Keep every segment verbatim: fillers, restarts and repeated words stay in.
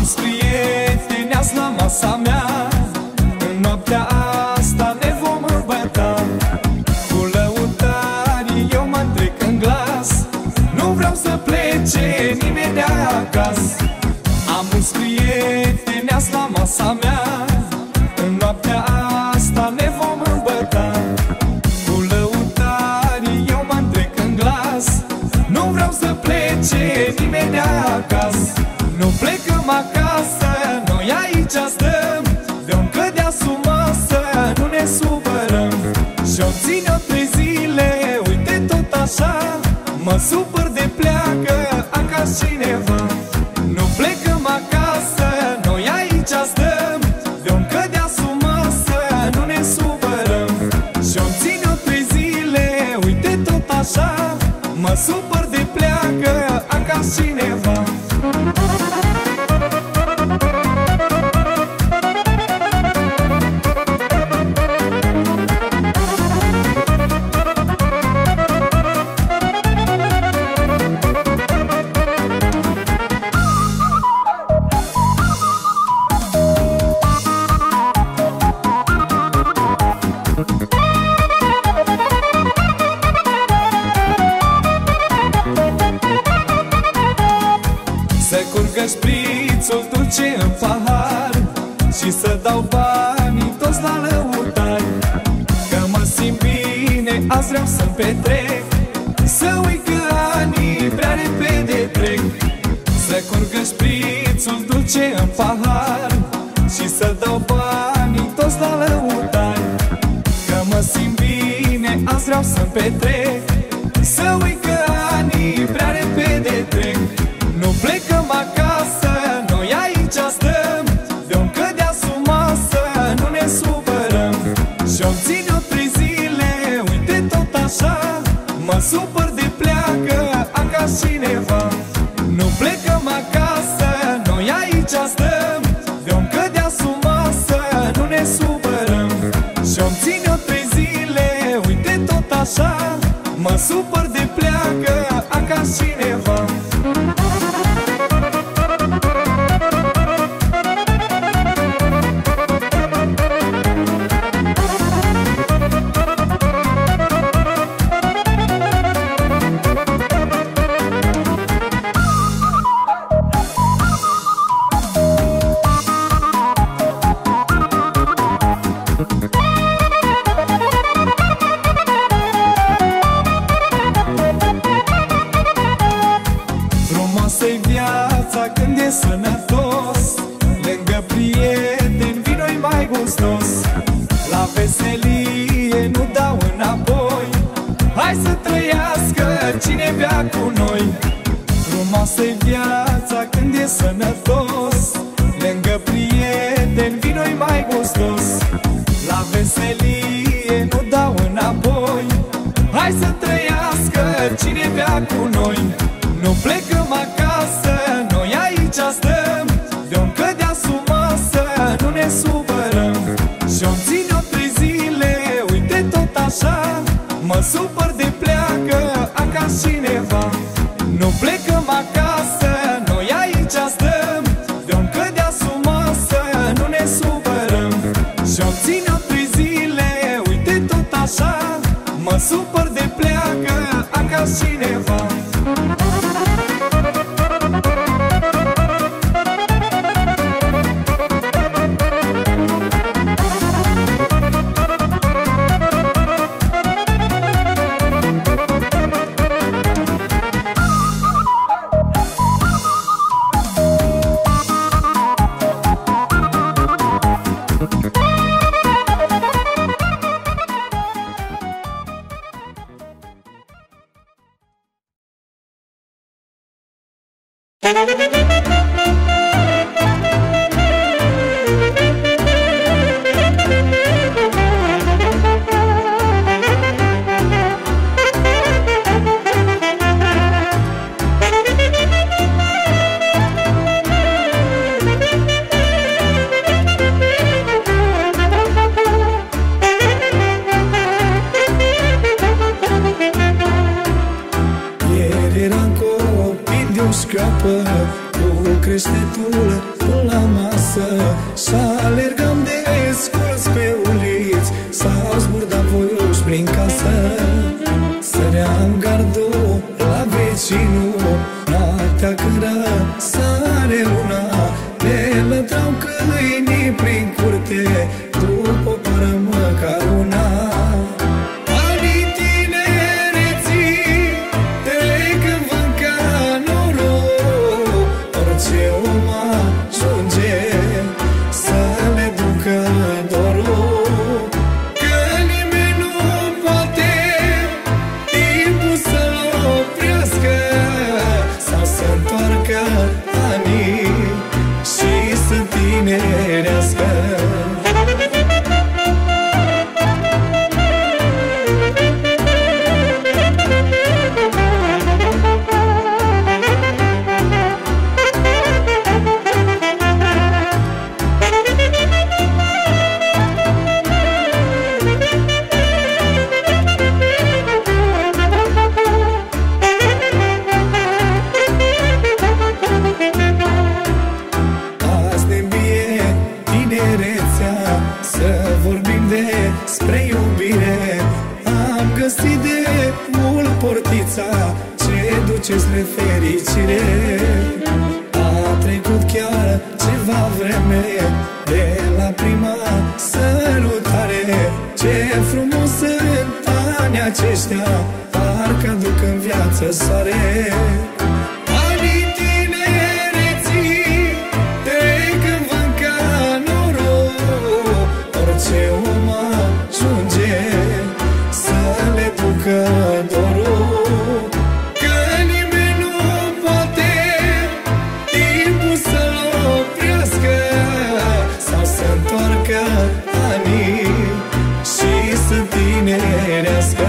mulți prieteni azi la masa mea. În noaptea asta ne vom îmbăta. Cu lăutarii eu mă trec în glas. Nu vreau să plece nimeni de acasă. Am mulți prieteni azi la masa mea. În noaptea asta ne vom îmbăta. Cu lăutarii eu mă trec în glas. Nu vreau să plece nimeni de acasă. Nu plecăm acasă, noi aici stăm. De-o cădea sub masă, nu ne supărăm. Și-o ține-o trei zile, uite tot așa. Mă supăr de pleacă acasă cineva. Nu plecăm acasă, noi aici stăm. De-o cădea sub masă, nu ne supărăm. Și-o ține-o trei zile, uite tot așa. Mă supăr de pleacă acasă cineva. Să curgă șprițul dulce în pahar și să dau banii toți la lăutari. Că mă simt bine, azi vreau să-mi petrec. Să uit că anii prea repede trec. Să curgă șprițul dulce în pahar și să dau banii toți la lăutari. Că mă simt bine, azi vreau să-mi petrec. Să uit că anii prea repede trec. Nu plecăm acasă, noi aici stăm. De-o cădea sub masă, nu ne supărăm. Și-o ține-o trei zile, uite tot așa. Mă supăr de pleacă acasă cineva. Nu plecăm acasă, noi aici stăm. De-o cădea sub masă, nu ne supărăm. Și-o ține-o trei zile, uite tot așa. Mă supăr de pleacă acasă cineva. Frumoasă-i viața când e sănătos. Lângă prieteni vino-i mai gustos. La veselie nu dau înapoi. Hai să trăiască cine bea cu noi. Frumoasă-i viața când e sănătos. Lângă prieteni vino-i mai gustos. La veselie nu dau înapoi. Hai să trăiască cine bea cu noi. Nu plecăm acasă, noi aici stăm. De-o cădea sub masă, nu ne supărăm. Și-o ține-o trei zile, uite tot așa. Mă supăr de pleacă acasă cineva. Nu plecăm acasă, noi aici stăm. De-o cădea sub masă, nu ne supărăm. Și-o ține-o trei zile, uite tot așa. Mă supăr de pleacă acasă cineva. deșteptul până la masă și alergam desculți pe uliți sau zburdam voioși prin casă. Săream gardul la vecinul, noaptea când sare luna, ne lătrau câinii prin curte, după o pară măcar una. Anii tinereții trec în vânt ca noroc, orice om ajunge să le ducă dorul, că nimeni nu poate timpul să-l oprească sau să întoarcă anii și să tinerească. Spre iubire am găsit de mult portița ce duce spre fericire. A trecut chiar ceva vreme de la prima sărutare. Ce frumos sunt anii aceștia, parcă aduc în viață soare. Anii tinereții trec în vânt ca noroc, orice om ajunge să le ducă dorul, că nimeni nu poate timpul să-l oprească sau să întoarcă anii și să tinerească.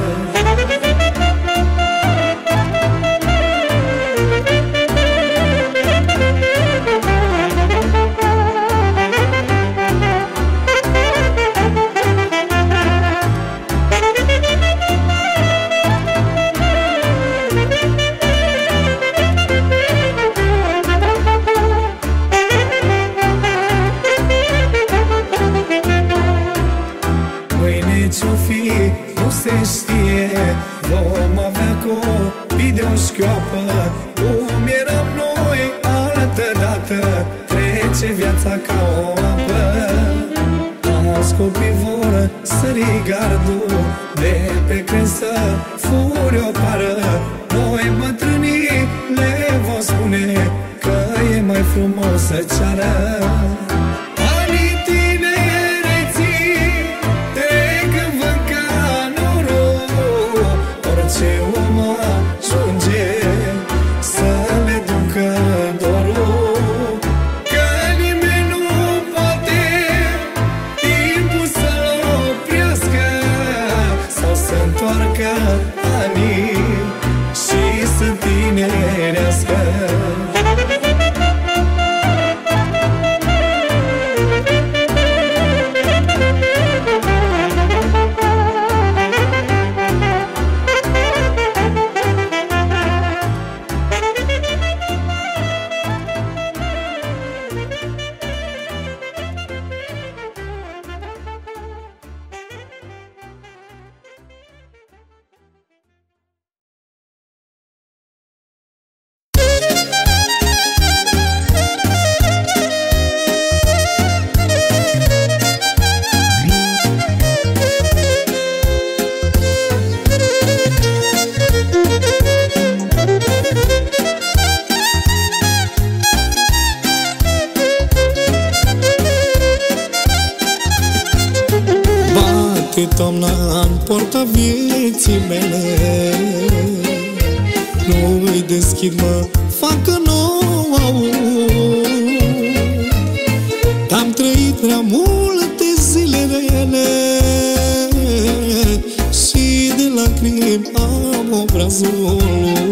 Nu se știe, vom avea copii de o șchioapă, cum eram noi altădată, trece viața ca o apă. Alți copii vor sări gardul de pe cresă, furi o pară. Noi bătrânii le vom spune că e mai frumos să ceară. Anii și să tinerească. Toamna în porta vieții mele, nu îi deschid, mă facă nouă. Am trăit prea multe zile rele și de lacrimi am obrazul.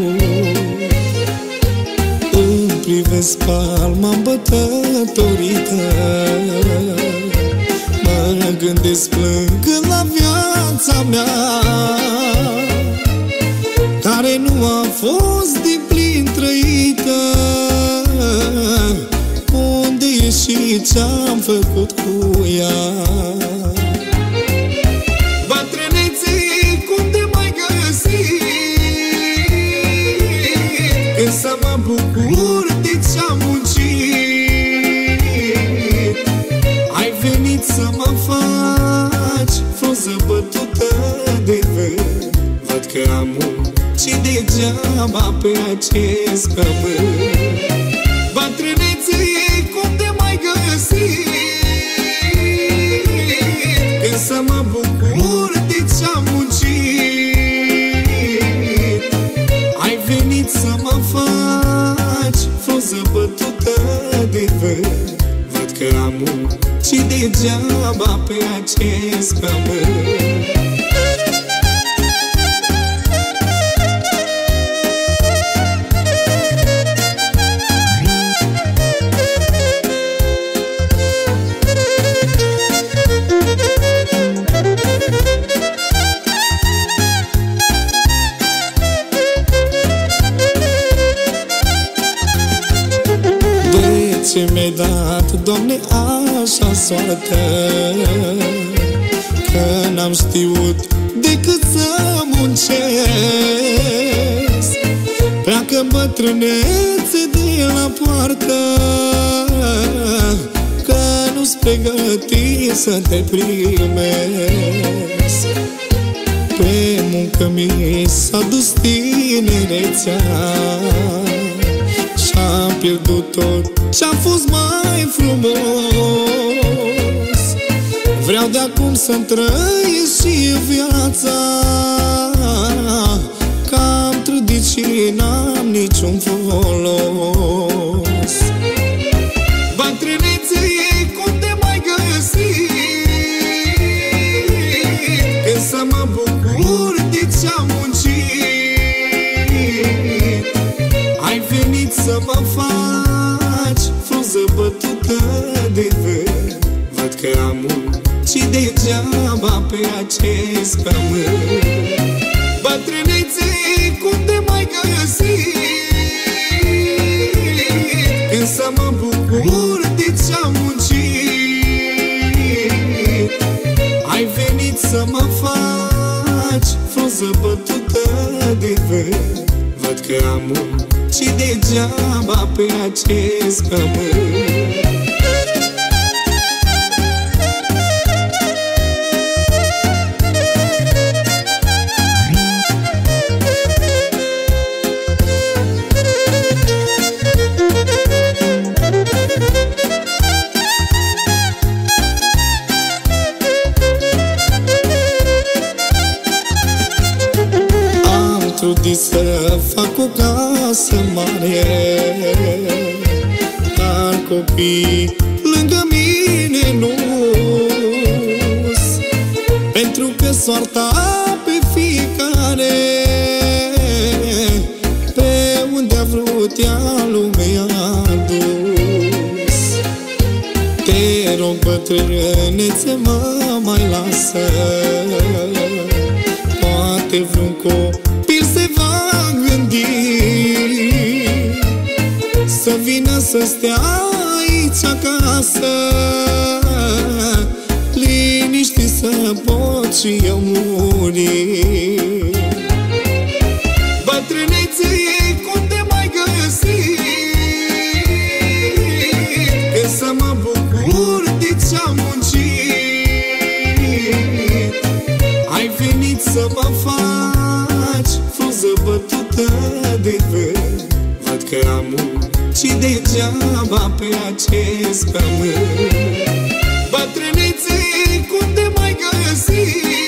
Îmi privesc palma îmbătătorită, mă gândesc plângând la viața mea, care nu a fost din plin trăită. ce-am făcut cu ea. Bătrânețe, cum te mai găsi? Când să mă bucur de ce-am muncit. Ai venit să mă faci frunză bătută de vânt. Văd că am muncit degeaba pe acest pământ. Bătrânețe, cum te mai găsi? Când să mă bucur de ce-am muncit. Ai venit să mă faci frunză bătută de vânt. Văd că am muncit degeaba pe acest pământ. Ce mi-ai dat, Doamne, așa soartă, că n-am știut decât să muncesc. Pleacă bătrânețe de la poartă, că nu-s pregătit să te primesc. Pe muncă mi s-a dus tinerețea, și-am pierdut tot ce-a fost mai frumos. Vreau de acum să-mi trăiesc și viața, că am trădit și n-am niciun folos. Bătrânețe, cum te mai găsi? Când să mă bucur de ce-am muncit. Ai venit să mă faci frunză bătută de vânt. Văd că am muncit degeaba pe acest pământ. Bătrânețe, cum te mai găsi? Când să mă bucur de ce-am muncit. Ai venit să mă faci frunză bătută de vânt. Văd că am muncit degeaba pe acest pământ. Trudit să fac o casă mare, dar copii lângă mine nu-s, pentru că soarta pe fiecare pe unde a vrut ea lumea a dus. Te rog, bătrânețe, mă mai lasă, poate vreun copil se va gândi să vină să stea aici acasă, liniștit să pot și eu muri. Bătrânețe, cum te mai găsi? Când să mă bucur de ce-am muncit. Ai venit să mă faci frunză bătută de vânt. Văd că am muncit degeaba pe acest pământ. Bătrânețe, cum te mai găsi?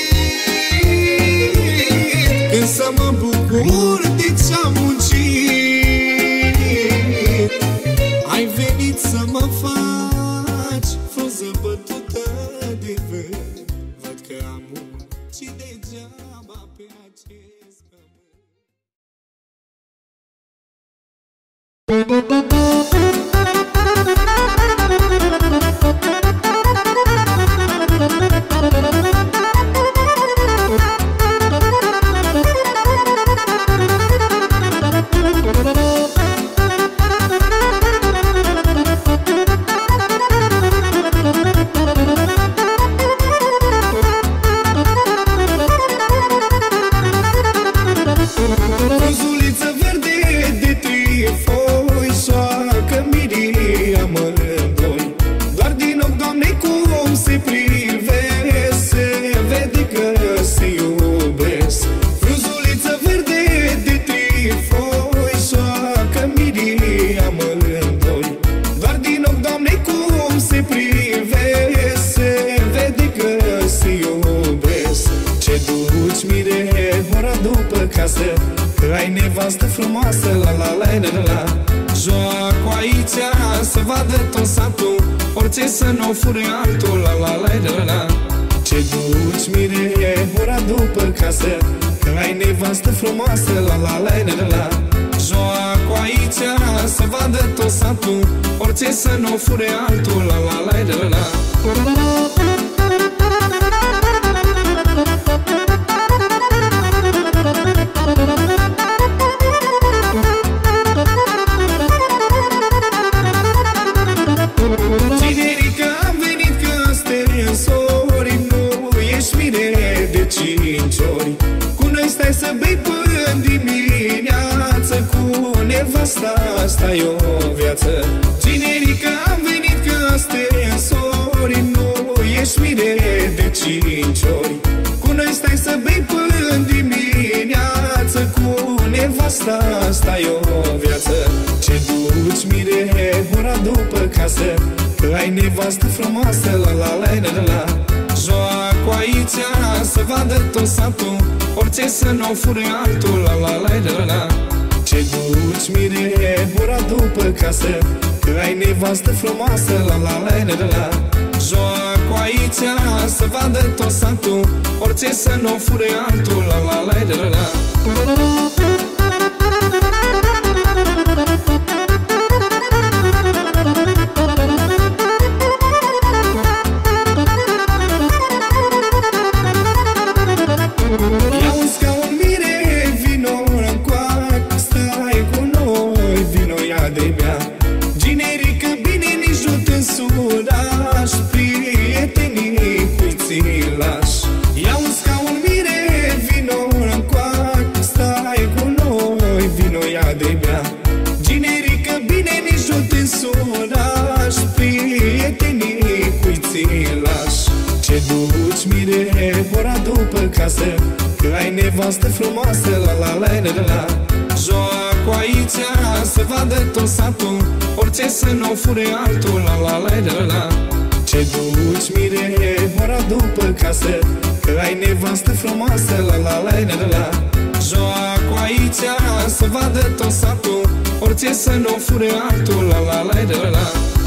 Când să mă bucur de ce-am muncit. Ai venit să mă faci frunză bătută de vânt. Văd că am muncit degeaba pe acest pământ. amândoi. Doar din ochi, Doamne, cum se privesc, se vede că se iubesc. Frunzuliță verde de trifoi, joacă mirii amândoi. Doar din ochi, Doamne, cum se privesc, se vede că se iubesc. Ce duci, mire, ora după casă, că ai nevastă frumoasă, la la la la la la. Joacă aici să vadă tot satul, orice să nu fure altul, la la la la la. Ce duci, mire, ora după casă, că ai nevastă frumoasă, la la la la la la. Joacă aici să vadă tot satul, orice să nu fure altul, la la la la la. Cinerică, am venit că stensori, nu ești mire de cinci ori. Cu noi stai să bei până dimineață, cu nevasta stai o viață. Cinerică, am venit că stensori, nu ești mire de cinci ori. Cu noi stai să bei până dimineață, cu nevasta stai o viață. Ce duci, mire, ora după casă, că ai nevastă frumoasă, la la la la la la. Joacă aici să vadă tot satul, orice să nu fure altul, la la la la la la. Ce duci, mire, ora după casă, că ai nevastă frumoasă, la la la la la la. Joacă aici să vadă tot satul, orice să nu fure altul, la la la la la la. Ia un scaun, mire, vino încoac, stai cu noi, vino ia de mea. Generică, bine, nici nu te însurași, prietenii cui ți-i lași. Ia un scaun, mire, vino încoac, stai cu noi, vino ia de mea. Generică, bine, nici nu te însurași, prietenii cui ți-i lași. Ce duci, mire, ora după casă, că ai nevastă frumoasă, la la la la la la. Joacă aici să vadă tot satul, orice să nu fure altul, la la la la la la. Ce duci, mire, ora după casă, că ai nevastă frumoasă, la la la la la la. Joacă aici să vadă tot satul, orice să nu fure altul, la la la la la la.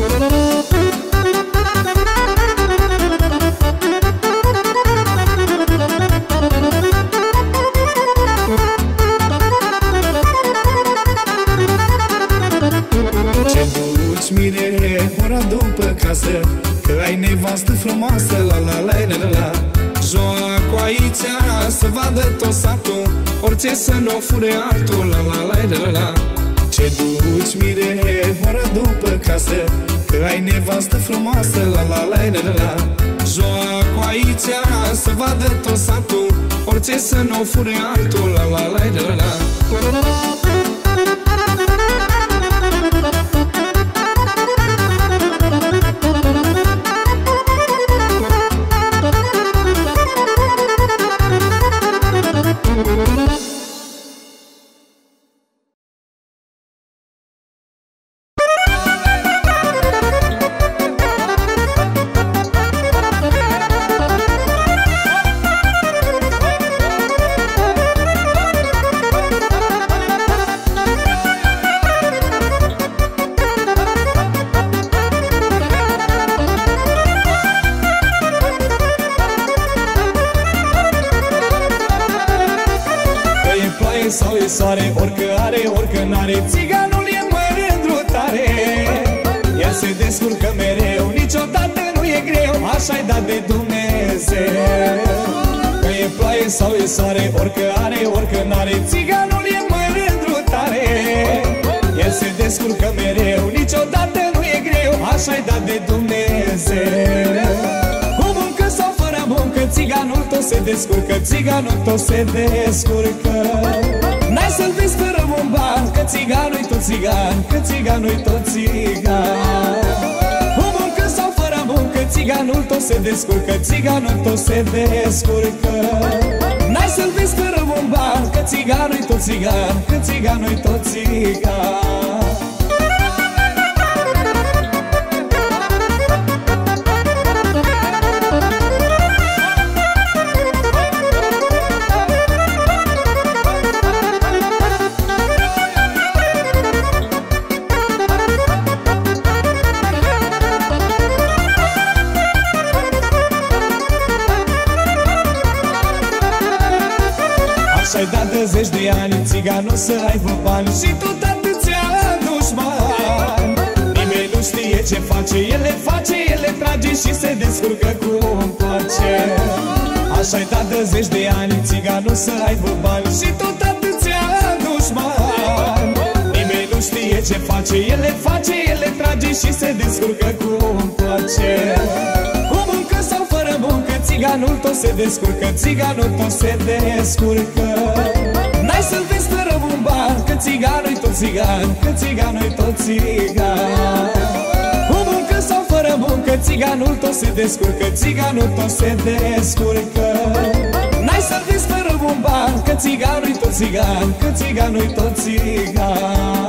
Ce duci, mire, ora după casă, că ai nevastă frumoasă, la la la la la la. Joacă aici să vadă tot satul, orice să nu fure altul, la la la la la la. Ce duci, mire, ora după casă, că ai nevastă frumoasă, la la la la la la. Joacă aici să vadă tot satul, orice să nu fure altul, la la la la la la. Sau e soare, orică are, orică n-are, țiganul e mândru tare. Ea se descurcă mereu, niciodată nu e greu, așa-i dat de Dumnezeu. Că e ploaie sau e soare, orică are, orică n-are, țiganul e mândru tare. Ea se descurcă mereu, niciodată nu e greu, așa-i dat de Dumnezeu. Cu muncă sau fără muncă, țiganul tot se descurcă, țiganul tot se descurcă. N-ai să-l vezi fără muncă, un bar, că țiganul-i tot țigan, că țiganul-i tot țigan. Cu muncă sau fără muncă, țiganul tot se descurcă, țiganul tot se descurcă. N-ai să-l vezi fără un bar, că țiganul-i tot țigan, că țiganul-i tot țigan. Și-ai dat de zeci de ani țiganul să aibă bani și tot atâția dușmani. Nimeni nu știe ce face, el le face, el le trage și se descurcă cum place. Așa-i dat de zeci de ani țiganul să aibă bani și tot atâția dușmani. Nimeni nu știe ce face, el le face, el le trage și se descurcă cum place. Cu muncă sau fără muncă, țiganul tot se descurcă, țiganul tot se descurcă. N-ai să-l vezi fără un bar, că țiganul-i tot țigan, că țiganul-i tot țigan. Cu muncă sau fără muncă, țiganul tot se descurcă, țiganul tot se descurcă. N-ai să-l vezi fără un bar, că țiganul-i tot țigan, că țiganul-i tot țigan.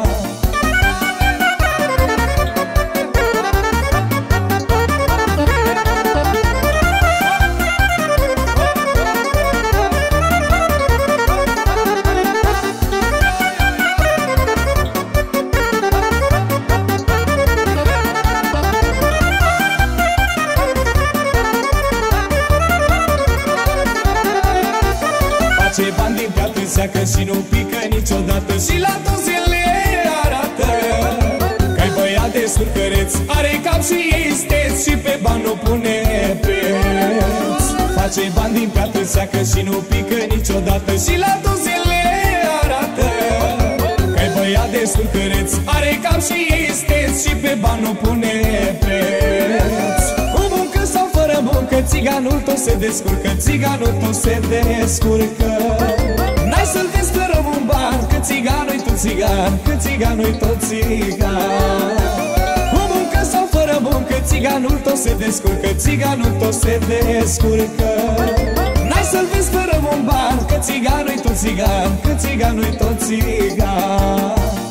Face bani din piatră seacă și nu pică niciodată, și la toți el le arată că-i băiat de scurcăreț, are cap și isteț și pe bani nu pune preț. Face bani din piatră seacă și nu pică niciodată, și la toți el le arată că-i băiat de scurcăreț, are cap și isteț și pe bani nu pune preț. Cu muncă sau fără muncă, țiganul tot se descurcă, țiganul tot se descurcă. N-ai să-l vezi fără un bar, că țiganul-i tot țigan, că țiganul-i tot țigan. Cu muncă sau fără muncă, țiganul tot se descurcă, țiganul tot se descurcă. N-ai să-l vezi fără un bar, că țiganul-i tot țigan, că țiganul-i tot țigan.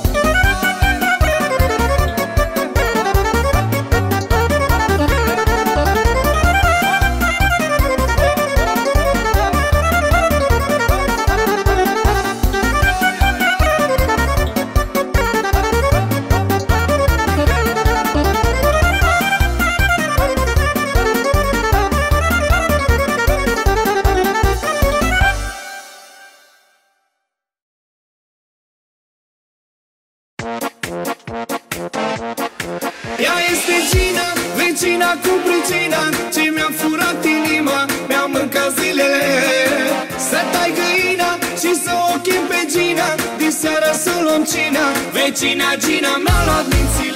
Ea este Gina, vecina cu pricina, ce mi-a furat inima, mi-a mâncat zilele. Să tai găina și să o chem pe Gina, diseară să luăm cina, vecina Gina mi-a luat mințile.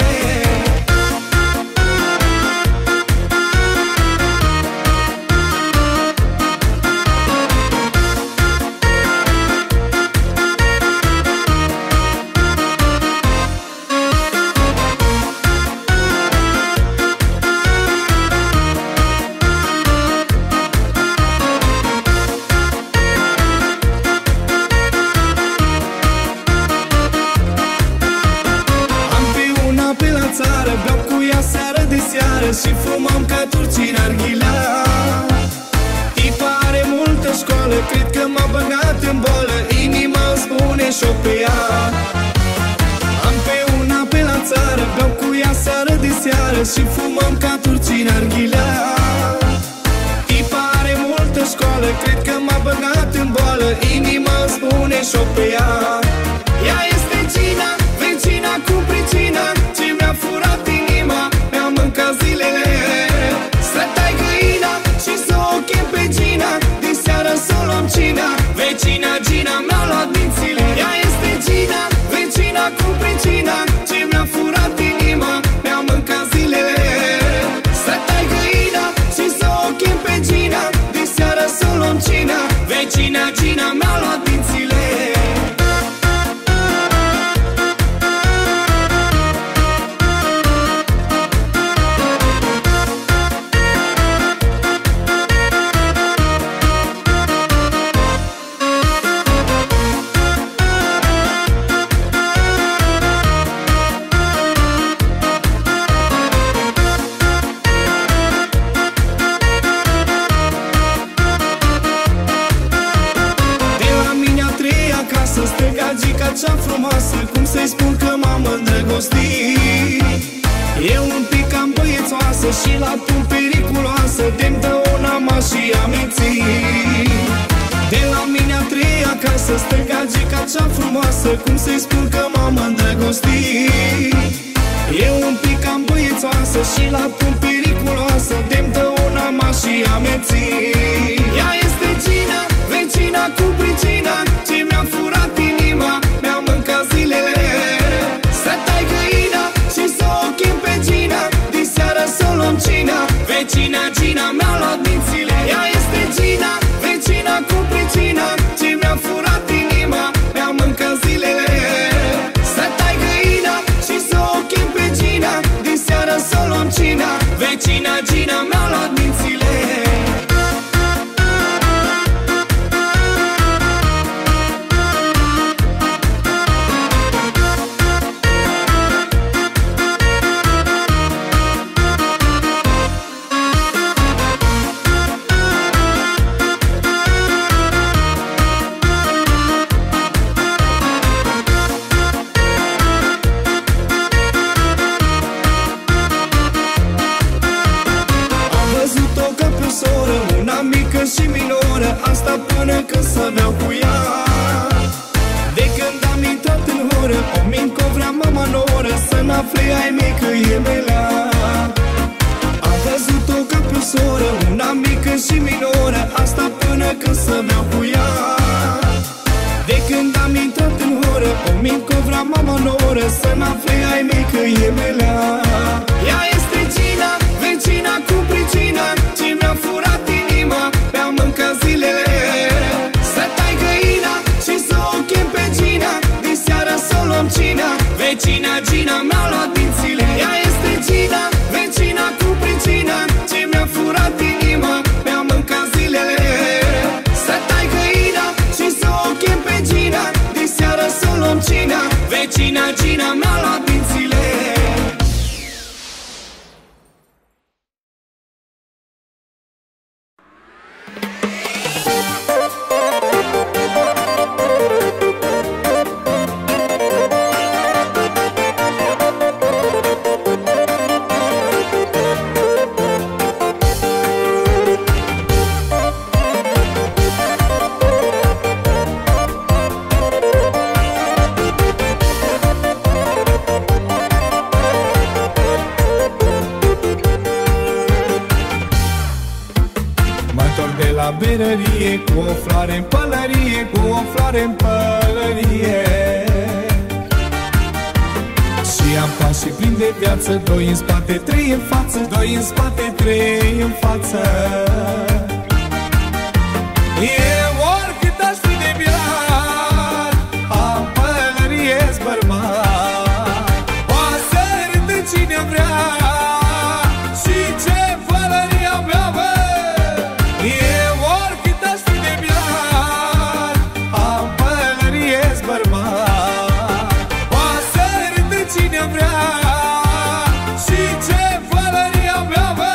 Și fumăm ca turcii narghila. Tipa are multă școală, cred că m-a băgat în boală, inima îmi spune și-o pe ea. Am pe una pe la țară, beau cu ea seară de seară și fumăm ca turcii narghila. Tipa are multă școală, cred că m-a băgat în boală, inima îmi spune și-o pe ea. Ea este Gina, vecina cu pricina, ce mi-a furat inima, mi-a mâncat zilele. Să tai găina și să o chem pe Gina, diseară să o luăm cina, vecina Gina mi-a luat mințile. Ea este Gina, vecina cu pricina, ce mi-a furat inima, mi-a mâncat zilele. Să tai găina și să o chem pe Gina, diseară să o luăm cina, vecina Gina mi-a luat mințile. frumoasă și la tul periculoasă de-mi dă o nama și ameții. De la mine a treia casă stă gagica cea frumoasă, cum să-i spun că m-am îndrăgostit. E un pic cam băiețoasă și la tul periculoasă de-mi dă o nama și ameții. Ea este Gina, vecina cu pricina, ce mi-a furat inima, mi-a mâncat zilele. Să tai găina și să o chem pe Gina, diseară să o luăm cina. Vecina Gina mi-a luat mințile. Ea este Gina, vecina cu pricina, ce mi-a furat inima, mi-a mâncat zilele. Să tai găina și să o chem pe Gina, diseară să o luăm cina. Vecina Gina mi-a luat mințile. Și minoră, asta până când să beau cu ea. De când am intrat în horă, o mincă vrea mama noră, să-mi afle ai mei că e melea. Am văzut-o ca pe o soră, una mică și minoră, asta până când să beau cu ea. De când am intrat în horă, o mincă vrea mama noră, să-mi afle ai mei că e melea. Ea este Gina, vecina cu pricina, ce mi-a furat inima, mi-a mâncat zilele. Să tai găina și să o chem pe Gina, diseară să o luăm cina. Vecina Gina mi-a luat mințile. Ea este Gina, vecina cu pricina, ce mi-a furat inima, mi-a mâncat zilele. Să tai găina și să o chem pe Gina, diseară să o luăm cina. Vecina Gina mi-a luat mințile. Berărie, cu o floare în pălărie, cu o floare în pălărie. Și am pașii plini de viață, doi în spate, trei în față, doi în spate, trei în față. Eu oricât aș fi de biat, am pălărie-s bărbat. Poate să râdă cine vrea și ce pălăria mea, bă. Eu oricât aș fi de biat, am pălărie-s bărbat. Poate să râdă cine vrea și ce pălăria mea, bă.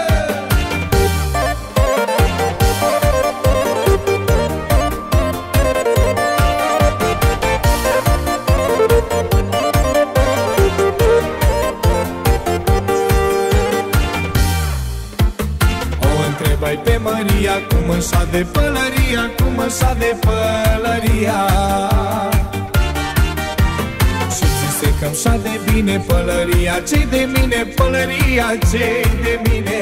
Întrebai pe Maria cum își de pălăria, cum își de pălăria. Și zise că-mi șade bine pălăria, ce-i de mine, pălăria, ce-i de mine.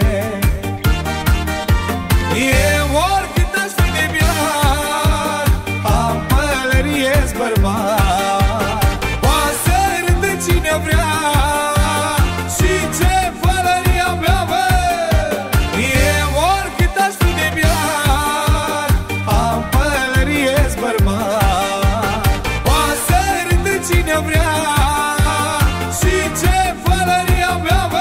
Eu oricât aș fi de biat, am pălărie-s bărbat. Poate să râdă cine vrea și ce pălăria mea, bă. Eu oricât aș fi de biat, am pălărie-s bărbat. Poate să râdă cine vrea și ce pălăria mea, bă.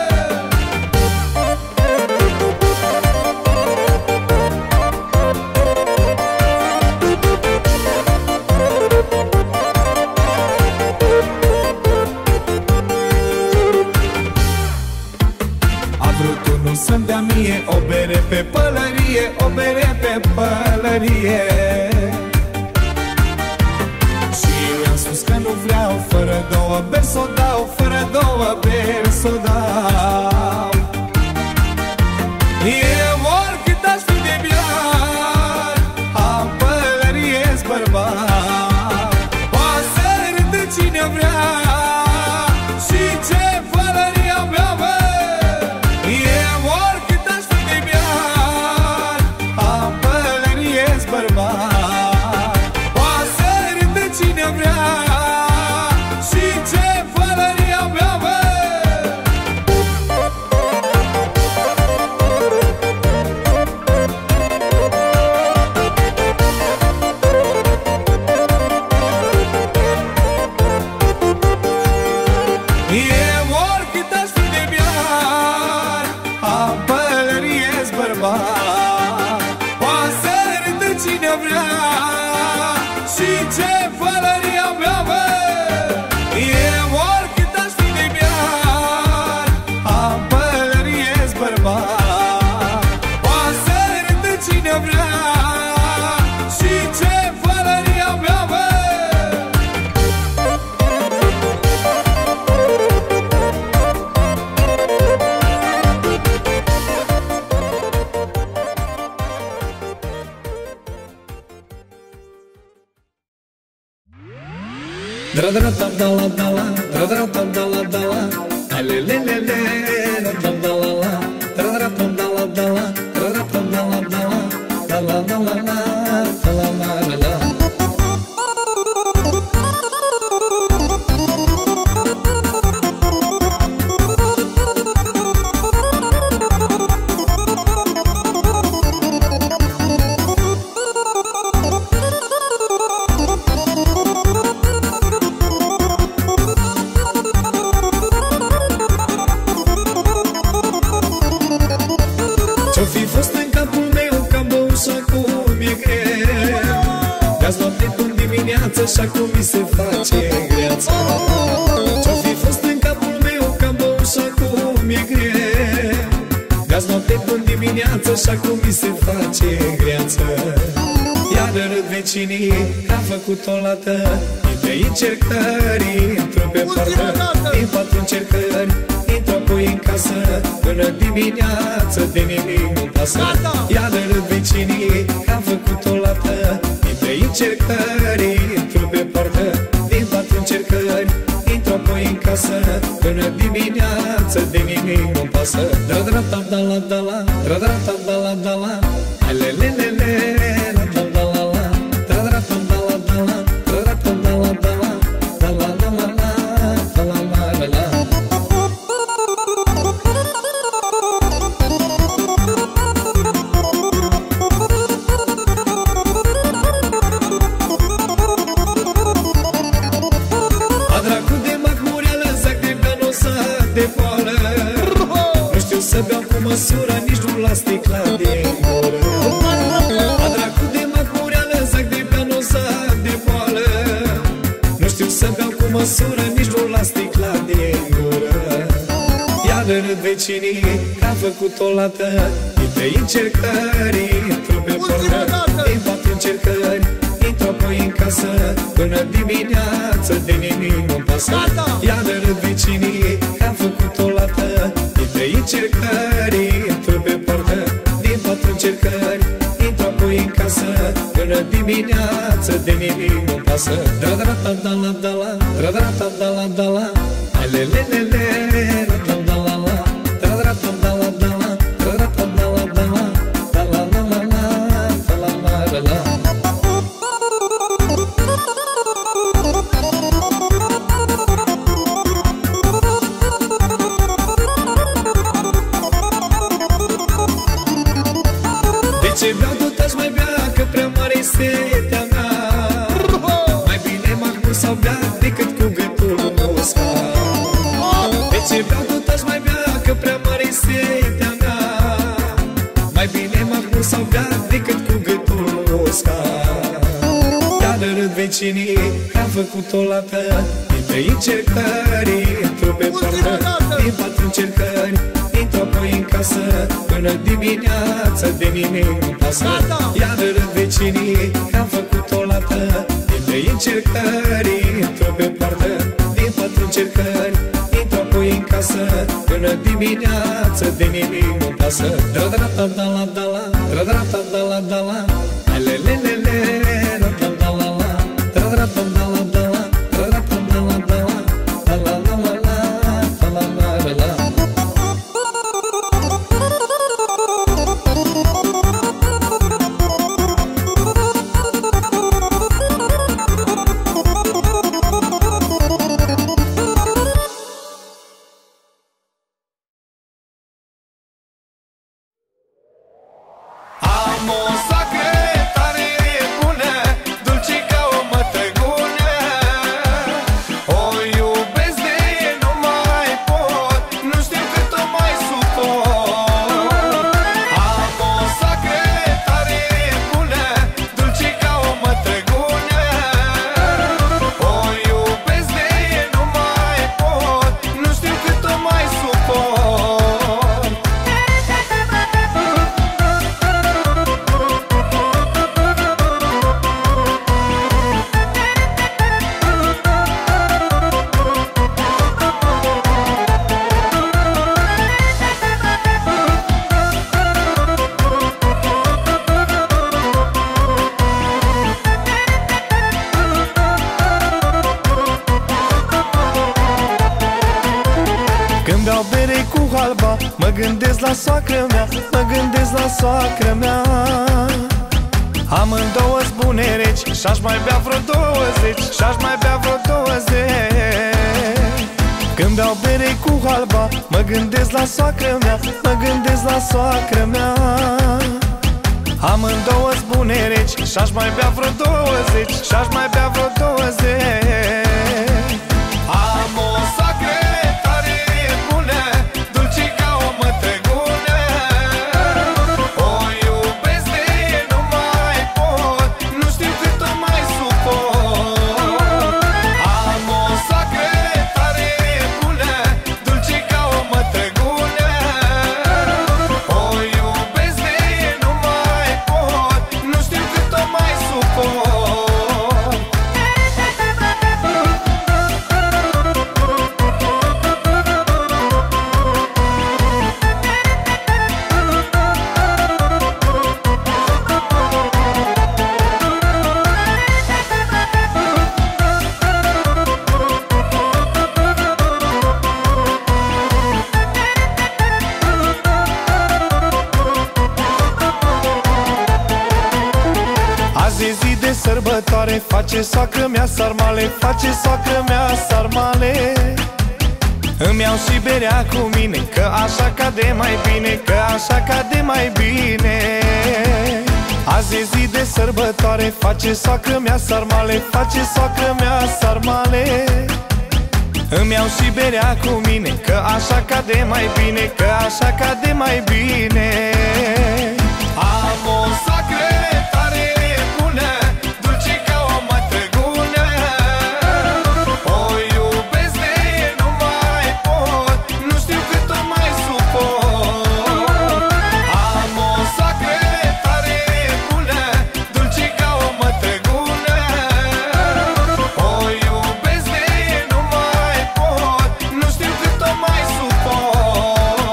Să-mi dea mie o bere pe pălărie, o bere pe pălărie. Și i-am spus că nu vreau fără două beri s-o dau, fără două beri s-o dau. vrea și ce pălăria mea, bă. Eu oricât aș fi de biar, am pălărie-s bărbat. Poate să râdă cine vrea și ce pălăria mea, bă. Dra dra ta da la da la, dra dra ta da la da la, ale le le le, dra da la la, dra dra ta da la da la, dra dra ta da la da la, da la da la la, da la la la. Ce-o fi fost în capul meu că am băut și acum e greu. De-azi noapte până dimineață și acum mi se face greața. Ce-o fi fost în capul meu că am băut și acum e greu. De-azi noapte până dimineață și acum mi se face greață. Iar râd vecinii că am făcut-o lată. Din trei încercări intru pe poartă, din patru încercări intru apoi în casă. Până dimineață de nimic nu pasă. Iar râd vecinii că am făcut-o lată. Din trei încercări intru pe poartă, din patru încercări intru apoi în casă. Până dimineață de nimic nu pasă. Dra dra ta da la da la, dra dra ta da la da la, ale le le le, la da da la la, dra dra ta da la da la, dra dra ta da la da la, da la la la la, da la la la la. A dracu de mahmureală, zac de ganosa de poală. Nu știu să beau cu măsură, nici nu la sticla din gură. A dracu de mahmureală, zac de ganosa de poală. Nu știu să beau cu măsură, nici nu la sticla din gură. Iar râd vecinii că am făcut-o lată. Din trei încercări intru pe poartă, din patru încercări intru apoi în casă. Până dimineață de nimic nu pasă. Iar râd vecinii că am făcut-o lată. Din trei încercări intru pe poartă, din patru încercări intru apoi în casă. Până dimineață de nimic nu pasă. Dra dra ta da la da la, dra dra ta da la da la, ale le le le, la da da la la, dra dra ta da la da la, dra dra ta da la da la, da la la la la, da la la la la. De ce beau tot aș mai bea, că prea mare-i setea mea. Mai bine mahmur sau bea decât cu gâtul uscat. De ce beau tot aș mai bea, că prea mare-i setea mea. Mai bine mahmur sau bea decât cu gâtul uscat. Iar râd vecinii că am făcut-o lată. Din trei încercări intru pe poartă, din patru încercări intru apoi în casă. Până dimineață de nimic nu pasă. Iar râd vecinii că am făcut-o lată. Din trei încercări intru pe poartă, din patru încercări intru apoi în casă. Până dimineață de nimic nu pasă. Dra dra ta da la da la, dra dra ta da la da la, ale le le le, la da da la la, dra dra ta da la da la, dra dra ta da la da la, da la la la la, da la la la la. Am o secretare bună. halba, mă gândesc la soacră mea, mă gândesc la soacră mea. Amândouă-s bune reci, și-aș mai bea vreo douăzeci, și-aș mai bea vreo douăzeci. Când beau bere cu halba, mă gândesc la soacră mea, mă gândesc la soacră mea. Amândouă-s bune reci, și-aș mai bea vreo douăzeci, și-aș mai bea vreo douăzeci. Am o soacră tare bună, dulce ca o mătăgună. O iubesc de nu mai pot, nu știu cât o mai suport. Am o soacră tare bună, dulce ca o mătăgună. O iubesc de nu mai pot, nu știu cât o mai suport. Azi e zi de sărbătoare, face soacră mea sarmale, face soacră mea sarmale. Îmi iau și berea cu mine, că așa cade mai bine, că așa cade mai bine. Azi e zi de sărbătoare, face soacră mea sarmale, face soacră mea sarmale. Îmi iau și berea cu mine, că așa cade mai bine, că așa cade mai bine. Am o soacră tare bună, dulce ca o mătăgună. O iubesc de nu mai pot, nu știu cât o mai suport. Am o soacră tare bună, dulce ca o mătăgună. O iubesc de nu mai pot, nu știu cât o mai suport.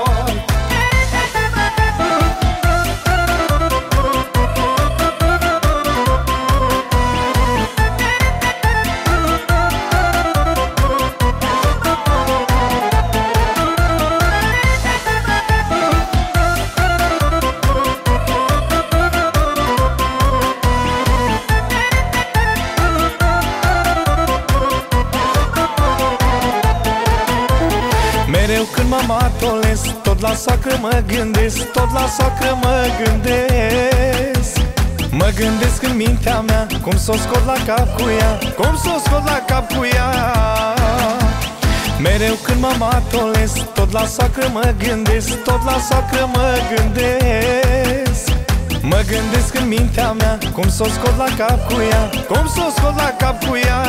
Mereu când mă matolesc, tot la soacră mă gândesc, tot la soacră mă gândesc. Mă gândesc în mintea mea, cum s-o scot la cap cu ea, cum s-o scot la cap cu ea. Mereu când mă matolesc, tot la soacră mă gândesc, tot la soacră mă gândesc. Mă gândesc în mintea mea, cum s-o scot la cap cu ea, cum s-o scot la cap cu ea.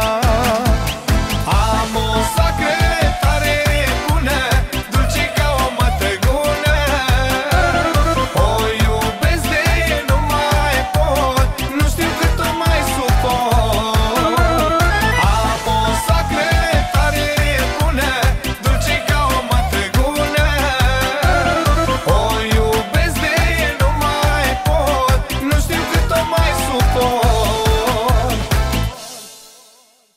Am o soacră tare bună, dulce ca o mătăgună. O iubesc de nu mai pot, nu știu cât o mai suport. Am o soacră tare bună, dulce ca o mătăgună. O iubesc de nu mai pot, nu știu cât o mai suport.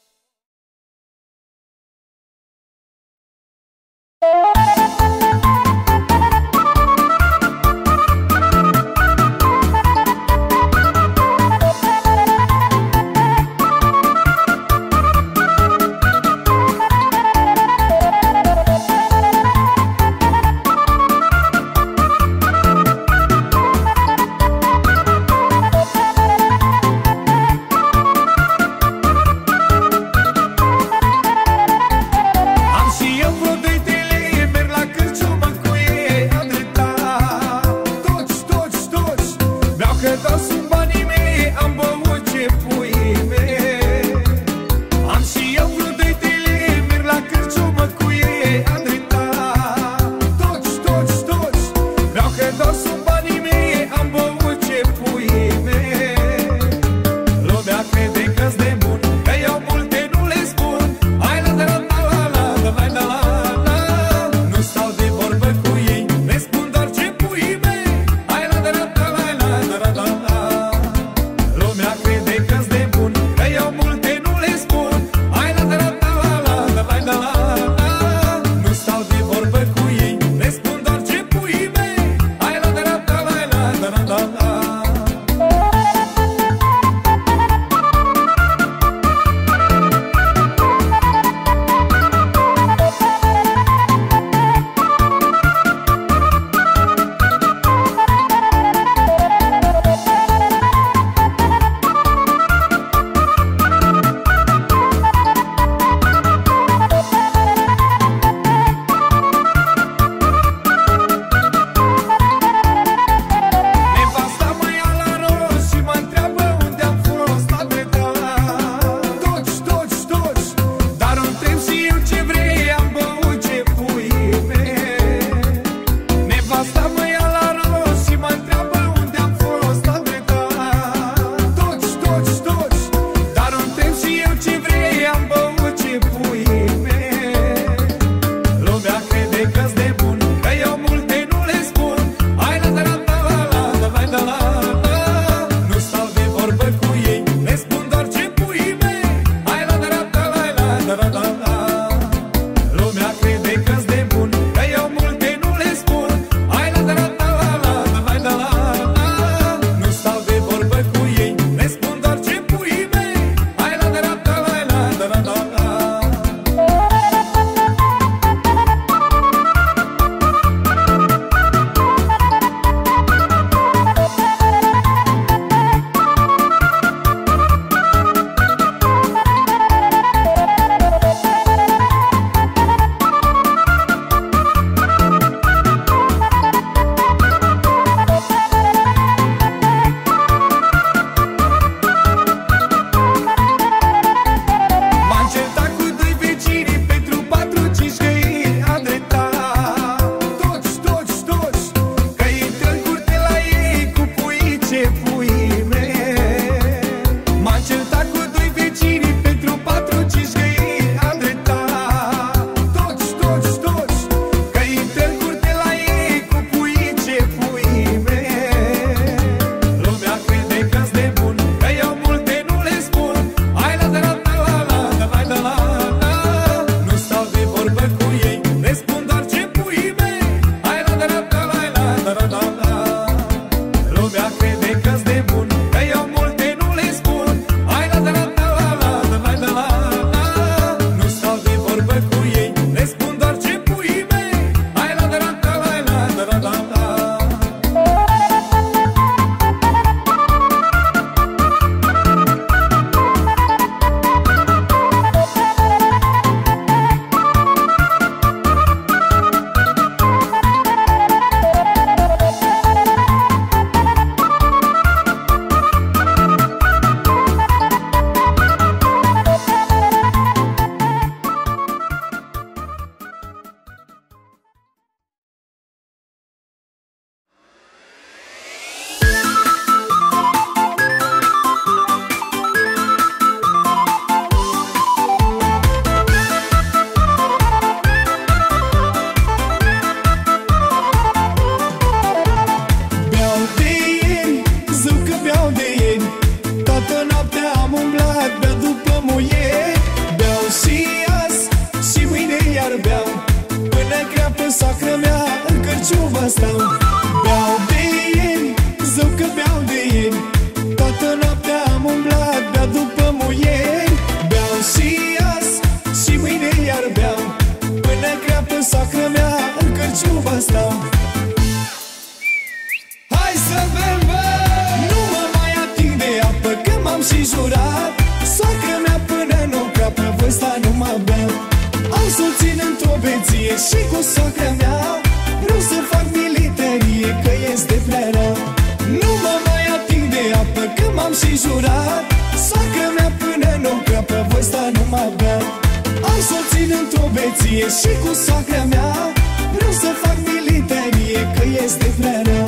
și cu soacră mea vreau să fac militerie, că este prea rău. Nu mă mai ating de apă, că m-am și jurat. Soacră mea până nu-mi crapă, voi sta numai beat. Am să o țin într-o beție și cu soacră mea vreau să fac militerie, că este prea rău.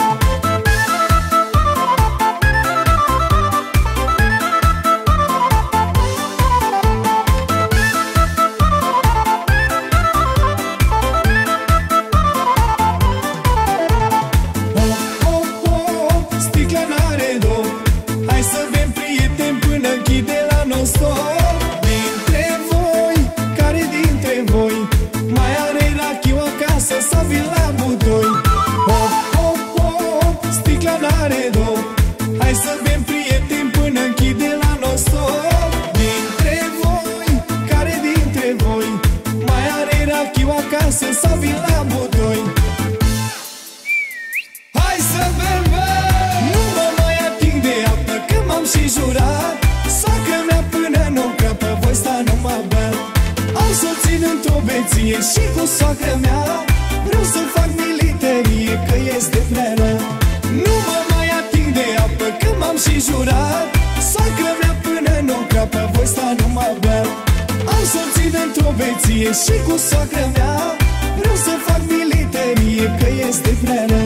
Sau vin la butoi. Hai să bem, bă! Nu mă mai ating de apă, că m-am și jurat. Soacră mea până nu-mi crapă, voi sta numai beat. Am să o țin într-o beție și cu soacră mea vreau să fac militerie, că este prea rău. Nu mă mai ating de apă, că m-am și jurat. Soacră mea până nu-mi crapă, voi sta numai beat. Am să o țin într-o beție și cu soacră mea vreau să fac militerie, că este prea rău.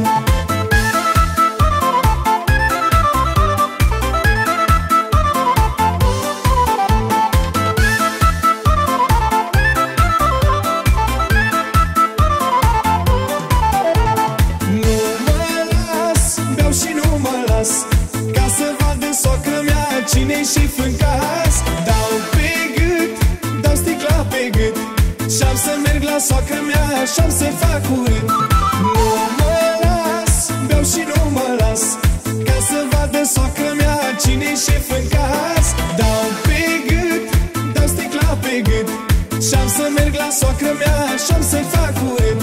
Nu mă las, beau și nu mă las, ca să vadă soacră mea cine-i și fâncați. Dau pe gât, dau sticla pe gât și-am să merg la soacră mea și-am să fac urât. Nu mă las, beau și nu mă las, ca să vadă soacră mea cine-i șef în caz. Dau pe gât, dau sticla pe gât și-am să merg la soacră mea și-am să fac urât.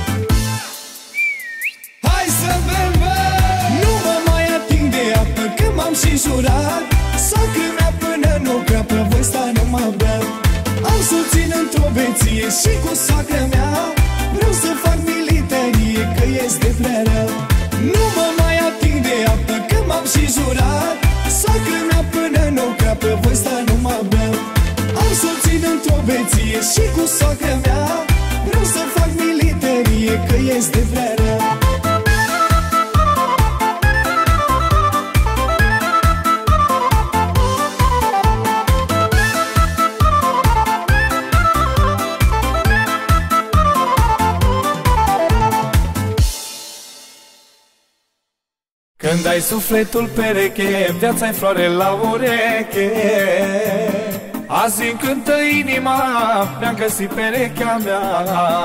Hai să bem, bă! Nu mă mai ating de apă, că m-am și jurat. Soacră mea până nu crapă, voi sta numai beat. Am să o țin într-o beție și cu soacră mea vreau să fac militerie, că este prea rău. Nu mă mai ating de apă, că m-am și jurat. Soacră mea până nu-mi crapă, voi sta numai beat. Am să o țin într-o beție și cu soacră mea vreau să fac militerie, că este prea rău. Când ai sufletul pereche, viața-i floare la ureche. Azi îmi cântă inima, mi-am găsit perechea mea.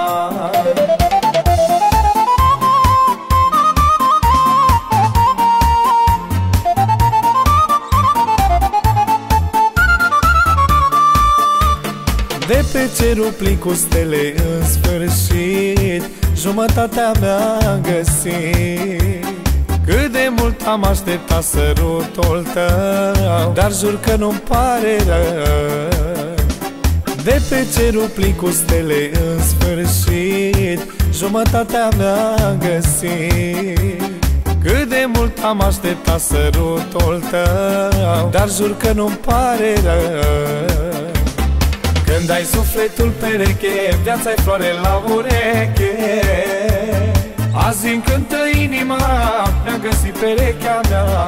De pe cerul plin cu stele în sfârșit, jumătatea mea-am găsit. Cât de mult am așteptat sărutul tău, dar jur că nu-mi pare rău. De pe cerul plin cu stele în sfârșit, jumătatea mea-am găsit. Cât de mult am așteptat sărutul tău, dar jur că nu-mi pare rău. Când ai sufletul pereche, viața-i floare la ureche. Azi îmi cântă inima, mi-am găsit perechea mea.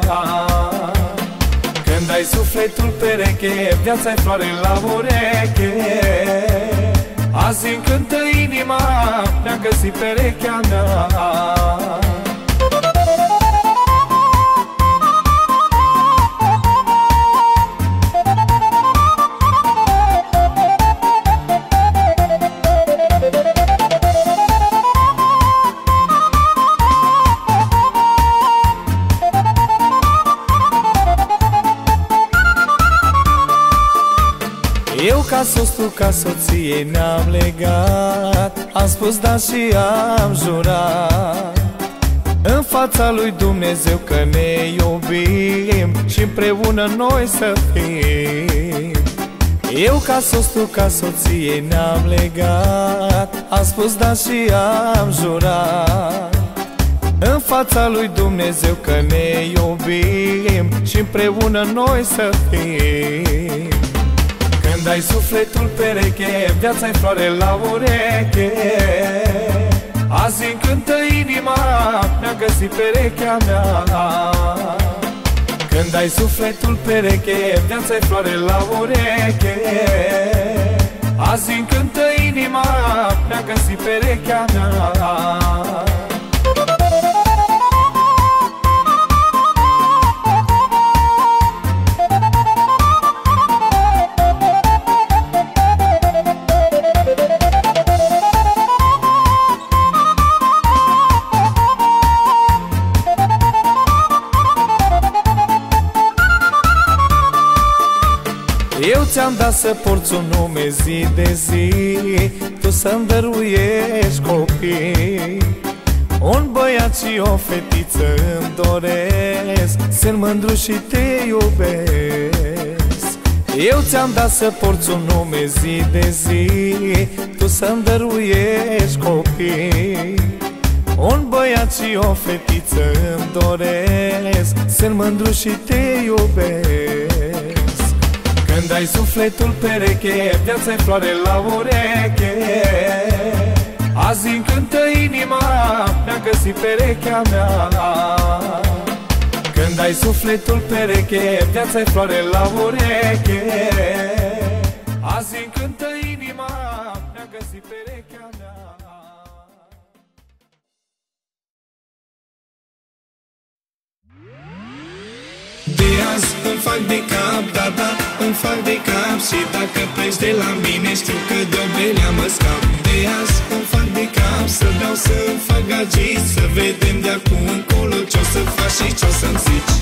Când ai sufletul pereche, viața-i floare la ureche. Azi îmi cântă inima, mi-am găsit perechea mea. Eu ca soț, tu ca soție ne-am legat. Am spus da și am jurat în fața lui Dumnezeu că ne iubim și împreună noi să fim. Eu ca soțul, ca soție ne-am legat, am spus da și am jurat în fața lui Dumnezeu că ne iubim și împreună noi să fim. Când ai sufletul pereche, viața-i floare la ureche, azi încântă inima, mi-a găsit perechea mea. Când ai sufletul pereche, viața-i floare la ureche, azi încântă inima, mi-a găsit perechea mea. Eu ți-am dat să porți un nume zi de zi, tu să-mi dăruiești copii. Un băiat și o fetiță îmi doresc, sunt mândru și te iubesc. Eu ți-am dat să porți un nume zi de zi, tu să-mi dăruiești copii. Un băiat și o fetiță îmi doresc, sunt mândru și te iubesc. Când ai sufletul pereche, viața-i floare la ureche, azi încântă inima, mi-a găsit perechea mea. Când ai sufletul pereche, viața-i floare la ureche, azi încântă inima, mi-a găsit perechea mea. De azi îmi fac de cap, da, da, îmi fac de cap. Și dacă pleci de la mine, știu că de-o belea mă scap. De azi îmi fac de cap, să beau, să-mi fac gagici, să vedem de acum încolo ce-o să faci și ce-o să-mi zici.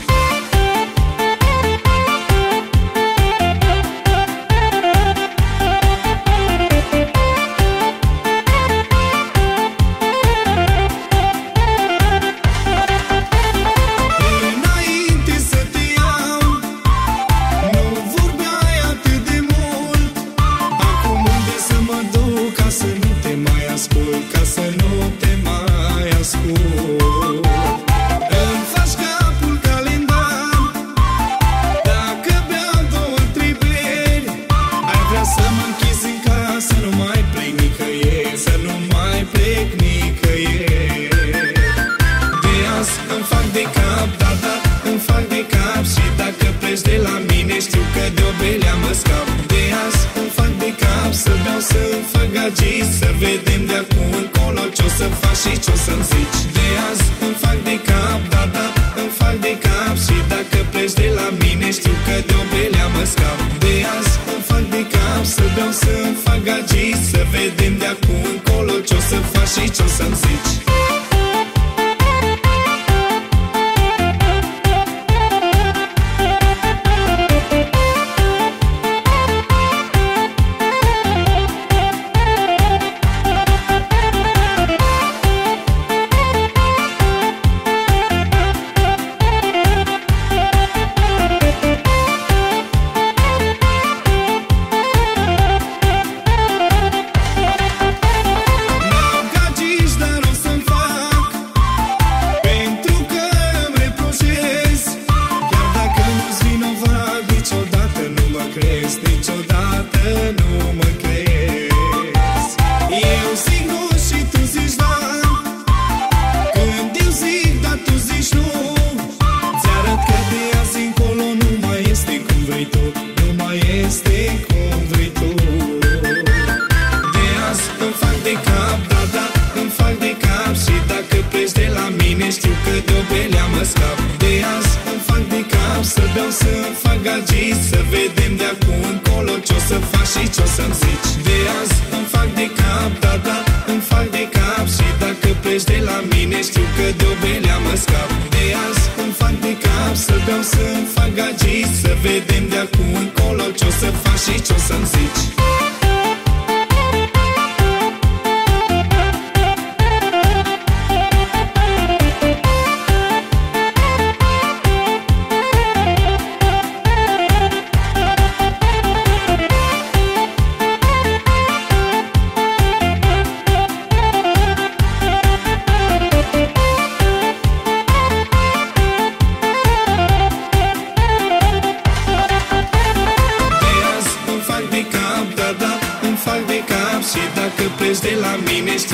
Ca să nu te mai ascult, îmi faci capul calendar. Dacă beau două, trei beri, ai vrea să mă închizi în casă, să nu mai plec nicăieri, să nu mai plec nicăieri. De azi îmi fac de cap, da, da, îmi fac de cap. Și dacă pleci de la mine, știu că de-o belea mă scap. De azi îmi fac de cap, să beau, să-mi fac gagici, să vedem de acum încolo ce-o să faci și ce-o să-mi zici. De azi îmi fac de cap, da, da, îmi fac de cap. Și dacă pleci de la mine, știu că de-o belea mă scap. De azi îmi fac de cap, să beau, să-mi fac gagici, să vedem de acum încolo ce-o să faci și ce-o să-mi zici.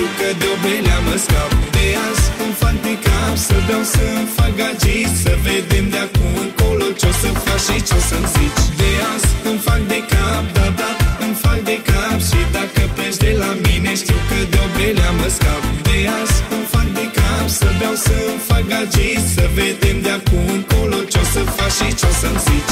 că de o belea mă scap. De azi îmi fac de cap, să beau, să-mi fac gagii, să vedem de acum încolo ce-o să faci și ce-o să-mi zici. De azi îmi fac de cap, da, da, îmi fac de cap. Și dacă pleci de la mine, știu că de o belea mă scap. De azi îmi fac de cap, să beau, să-mi fac gagii, să vedem de acum încolo ce-o să faci și ce-o să-mi zici.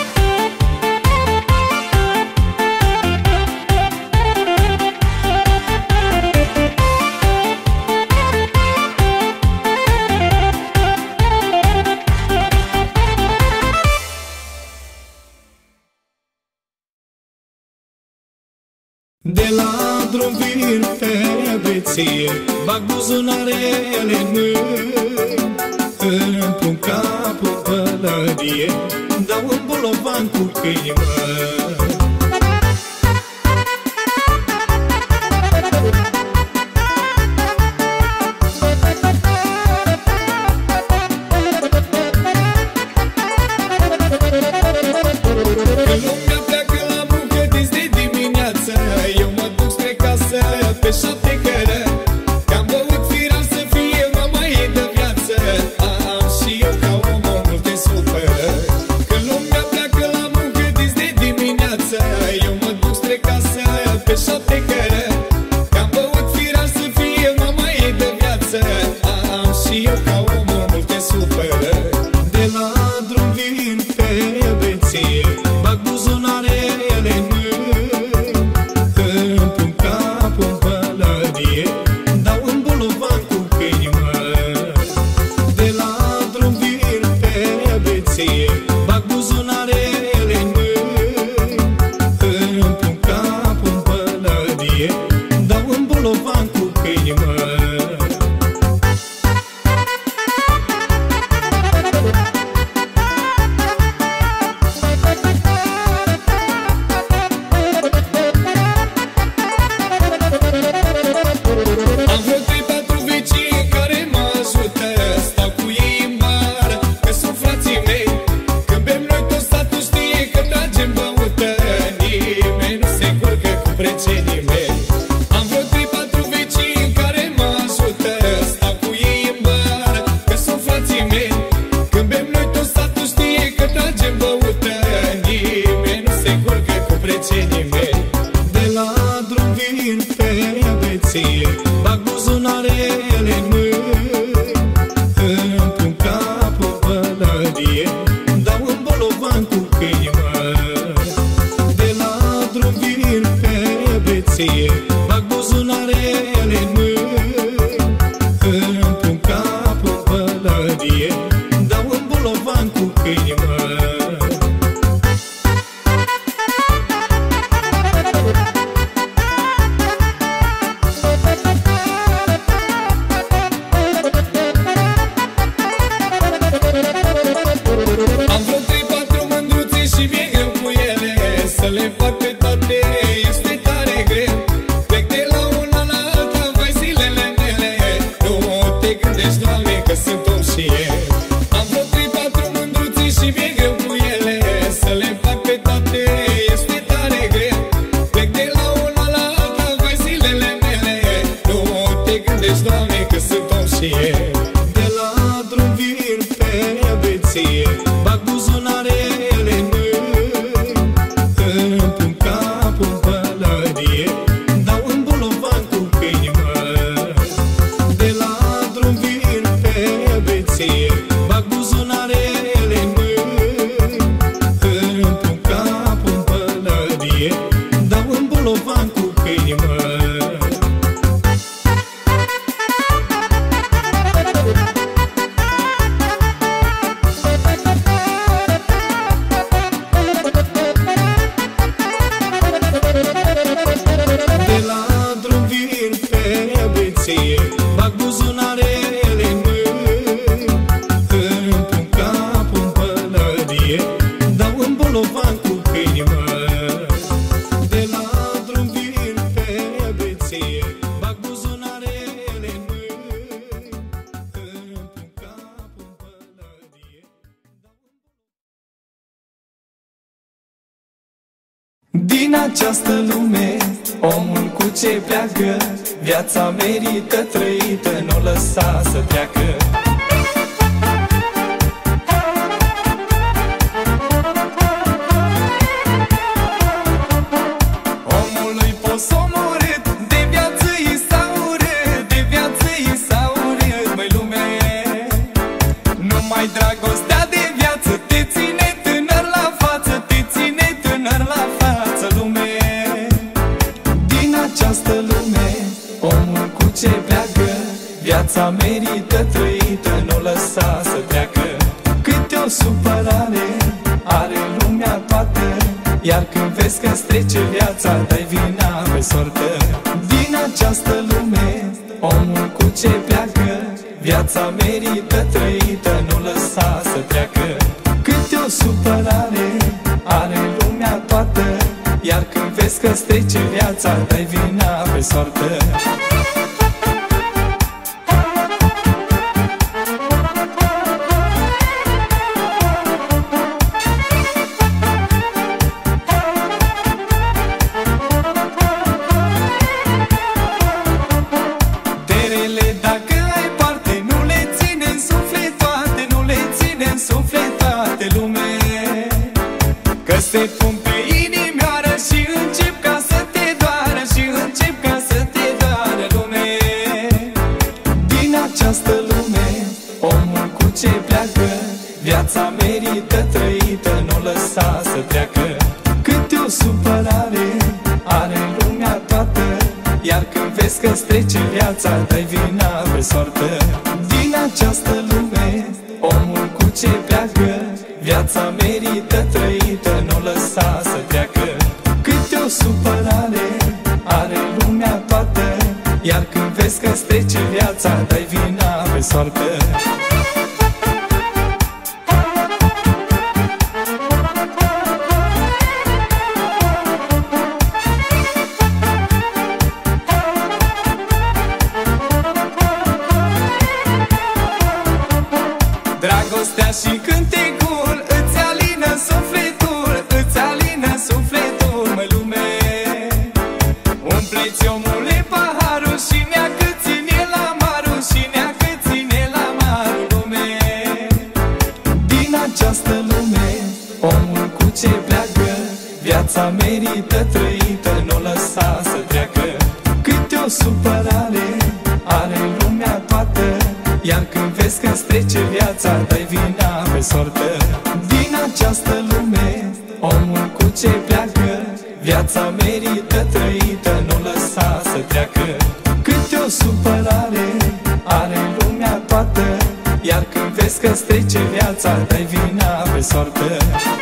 De la drum vin pe beție, bag buzunarele în mâini, îmi pun capul în pălărie, dau un bolovan cu câini, mă. Pe șapte cărări, că-am băut firar să fie mama ei de viață. Am și eu ca om o multe supărări. Când lumea pleacă la muncă dis de dimineață, eu mă duc spre casă pe șapte cărări, că-am băut firar să fie mama ei de viață. Am și eu ca om o multe supărări. De la drum vin pe beție, bag buzunarele în mâini, îmi pun capul în pălărie, dau un bolovan cu câini, mă. De la drum vin pe beție, bag buzunarele în mâini, îmi pun capul în pălărie, dau un bolovan cu câini, mă. Am vreo trei patru vecini care mă ajută, stau cu ei în bar, că sunt frații mei. Când bem noi tot statul știe că tragem băută, nimeni nu se curcă cu precenii mei. Am vreo trei patru vecini care mă ajută, stau cu ei în bar, că sunt frații mei. Când bem noi tot statul știe că tragem băută, nimeni nu se curcă cu precenii mei. De la drum vin pe beție, bag buzunarele în mâini, îmi pun capul în pălărie, dau un bolovan cu câini, mă. De la drum vin pe beție, bag buzunarele în mâini, îmi pun capul în pălărie, dau un bolovan cu câini, mă. Am vreo trei patru mândruțe și mi-e greu cu ele, să le fac pe toate este tare greu. Plec de la una la alta, vai zilele mele, nu te gândești, Doamne, că sunt om și eu. Am vreo trei patru mândruțe și mi-e greu cu ele, să le fac pe toate este tare greu. Plec de la una la alta, vai zilele mele, nu te gândești, Doamne, că sunt om și eu. De la drum vin pe beție, bag buzunarele în mâini, îmi pun capul în pălărie, dau un bolovan cu câini, mă. De la drum vin pe beție, bag buzunarele în mâini, îmi pun capul în pălărie, dau un bolovan cu câini, mă. De la drum vin pe beție, bag buzunarele în mâini, îmi pun capul în pălărie, dau un bolovan cu câini, mă. De la drum vin pe beție, bag buzunarele în mâini, îmi pun capul în pălărie. Din această lume omul cu ce pleacă, viața merită trăită, nu lăsa să treacă. Omului poți omorât, de viață i s-a urât, de viață i s-a urât, măi lume. Numai dragostea de viață te ține tânăr la față, te ține tânăr la față, lume. Din această lume, omul cu ce pleacă, viața merită trăită, nu lăsa să treacă. Câte o supărare are lumea toată, iar când vezi că-ți trece viața, dai vina pe sortă. Din această lume, omul cu ce pleacă, viața merită trăită, nu lăsa să treacă. Câte o supărare are lumea toată, iar când vezi că-ți trece viața, dai vina pe sortă. Se pun pe inimioară și încep ca să te doară, și încep ca să te doară, lume. Din această lume, omul cu ce pleacă, viața merită trăită, nu lăsa să treacă. Câte o supărare are lumea toată, iar când vezi că-ți trece viața, dai vina pe sortă. Din această lume, omul cu ce pleacă, viața merită trăită, nu lăsa să treacă. Câte o supărare are lumea toată, iar când vezi că-ți trece viața, dai vina pe soartă. Dragostea și cântecul îți alină sufletul, îți alină sufletul, mă lume. Umple-ți omule paharul și neacă ține la marul, și neacă ține la marul, lume. Din această lume, omul cu ce pleacă, viața merită trăită, nu lăsa să treacă. Câte o supărare are lumea toată, iar când vezi că-ți trece viața, dai vina pe sortă. Din această lume, omul cu ce pleacă, viața merită trăită, nu lăsa să treacă. Câte o supărare are lumea toată, iar când vezi că-ți trece viața, dai vina pe sortă.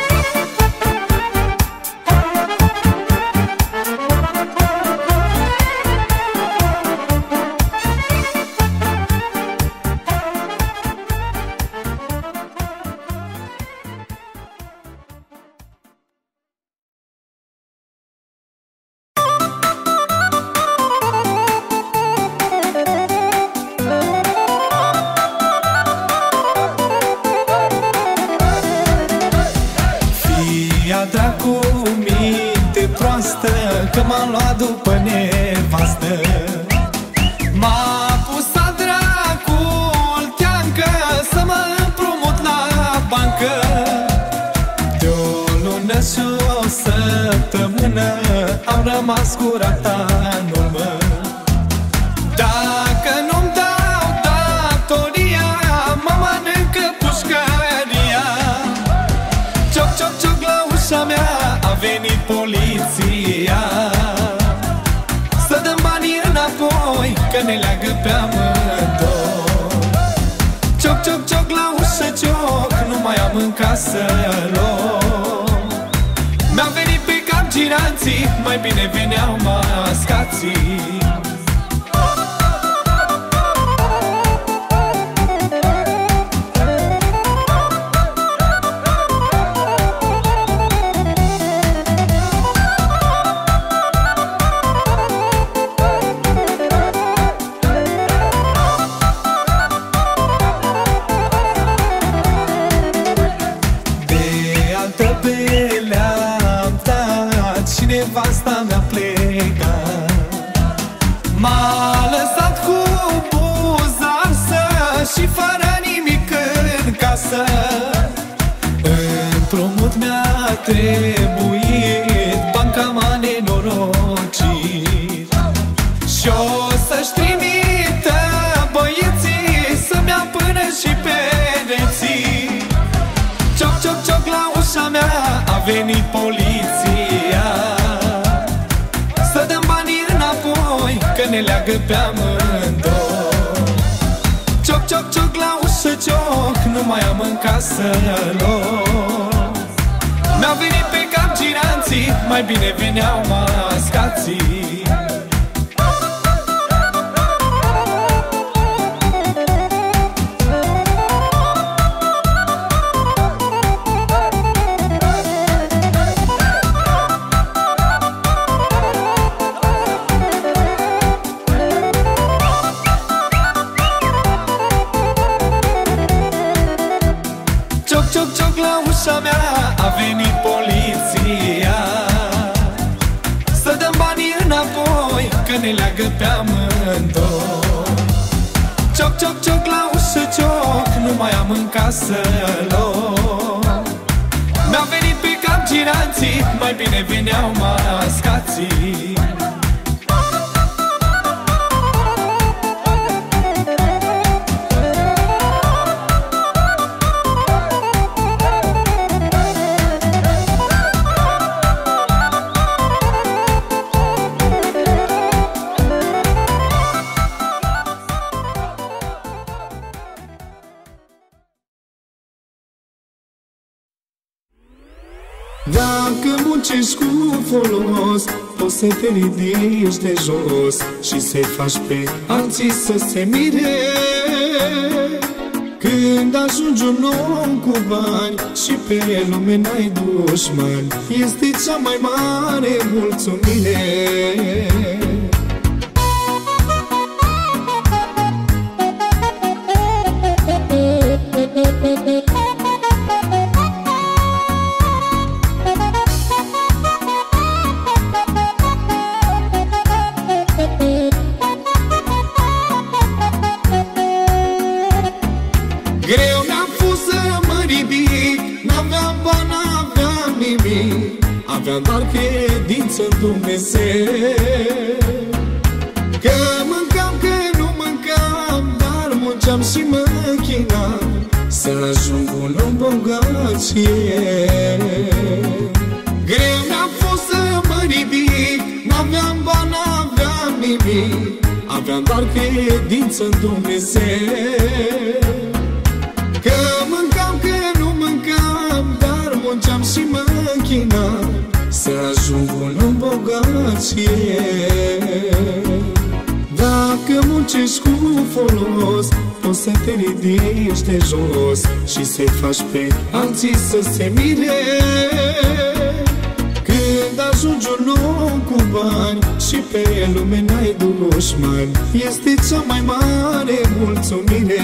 Dracu, minte proastă, că m-am luat după nevastă. M-a pus a dracul teancă să mă împrumut la bancă. De-o lună și o săptămână am rămas cu rata în urmă. Dacă nu-mi dau datoria, mă mănâncă pușcăria. Cioc, cioc, cioc la ușa mea, a venit poliția. Să dăm banii înapoi, că ne leagă pe amândoi. Cioc, cioc, cioc la ușă, cioc, nu mai am în casă loc. Mi-au venit pe cap giranții, mai bine veneau mascații. nevasta mea pleca. trebuit, banca m-a nenorocit. Și-o să-și trimită băieții să-mi ia până și pereții. Cioc, cioc, cioc, la ușa mea a venit poliția. Să dăm banii înapoi, că ne leagă pe amândoi. Cioc, cioc, cioc, la ușă, cioc, nu mai am în casă loc. Mi-au venit pe cap giranții, mai bine veneau mascații. Cioc, cioc, cioc, la ușa mea a venit poliția. Să dăm banii înapoi, că ne leagă pe amândoi. Cioc, cioc, cioc, la ușă, cioc, nu mai am în casă loc. Mi-au venit pe cap giranții, mai bine veneau mascații. Dacă muncești cu folos, poți să te ridici de jos și să-i faci pe alții să se mire. Când ajungi un om cu bani și pe lume n-ai dușmani, este cea mai mare mulțumire. Greu mi-a fost să mă ridic, n-aveam bani, n-aveam nimic, aveam doar credință în Dumnezeu. că mâncam, că nu mâncam, Dar munceam și mă chinam să ajung un om bogat și eu. greu mi-a fost să mă ridic, N-aveam bani, n-aveam nimic, aveam doar credință în Dumnezeu. că mâncam, că nu mâncam, Dar munceam și mă chinam să ajung un om bogat și eu. Dacă muncești cu folos, poți să te ridici de jos și să-i faci pe alții să se mire. Când ajungi un om cu bani și pe lume n-ai dușmani, este cea mai mare mulțumire.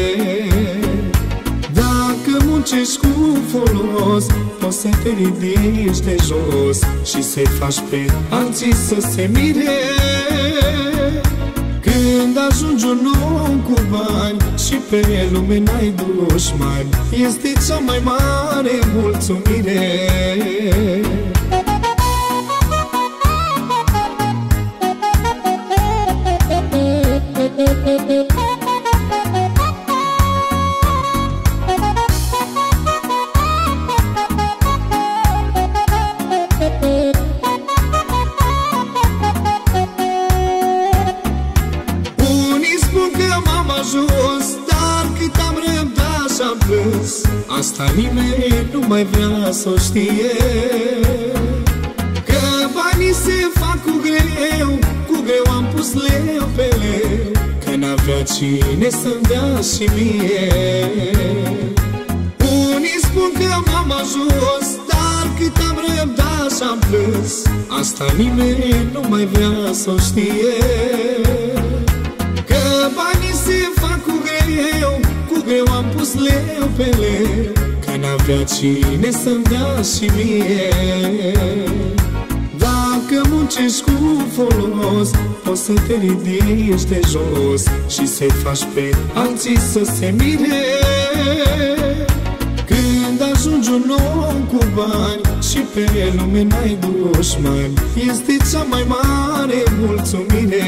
Dacă muncești cu folos, poți să te ridici de jos și să-i faci pe alții să se mire. Când ajungi un om cu bani și pe lume n-ai dușmani, este cea mai mare mulțumire. Asta nimeni nu mai vrea să o știe, că banii se fac cu greu, cu greu am pus leu pe leu, că n-avea cine să-mi dea și mie. unii spun că m-am ajuns, Dar cât am răbdat și-am plâns, asta nimeni nu mai vrea să o știe, că banii se fac cu greu, cu greu am pus leu pe leu, că n-avea cine să-mi dea și mie. Dacă muncești cu folos, poți să te ridici de jos și să-i faci pe alții să se mire. Când ajungi ajungi un om cu bani și pe lume n-ai dușmani, este cea mai mare mulțumire.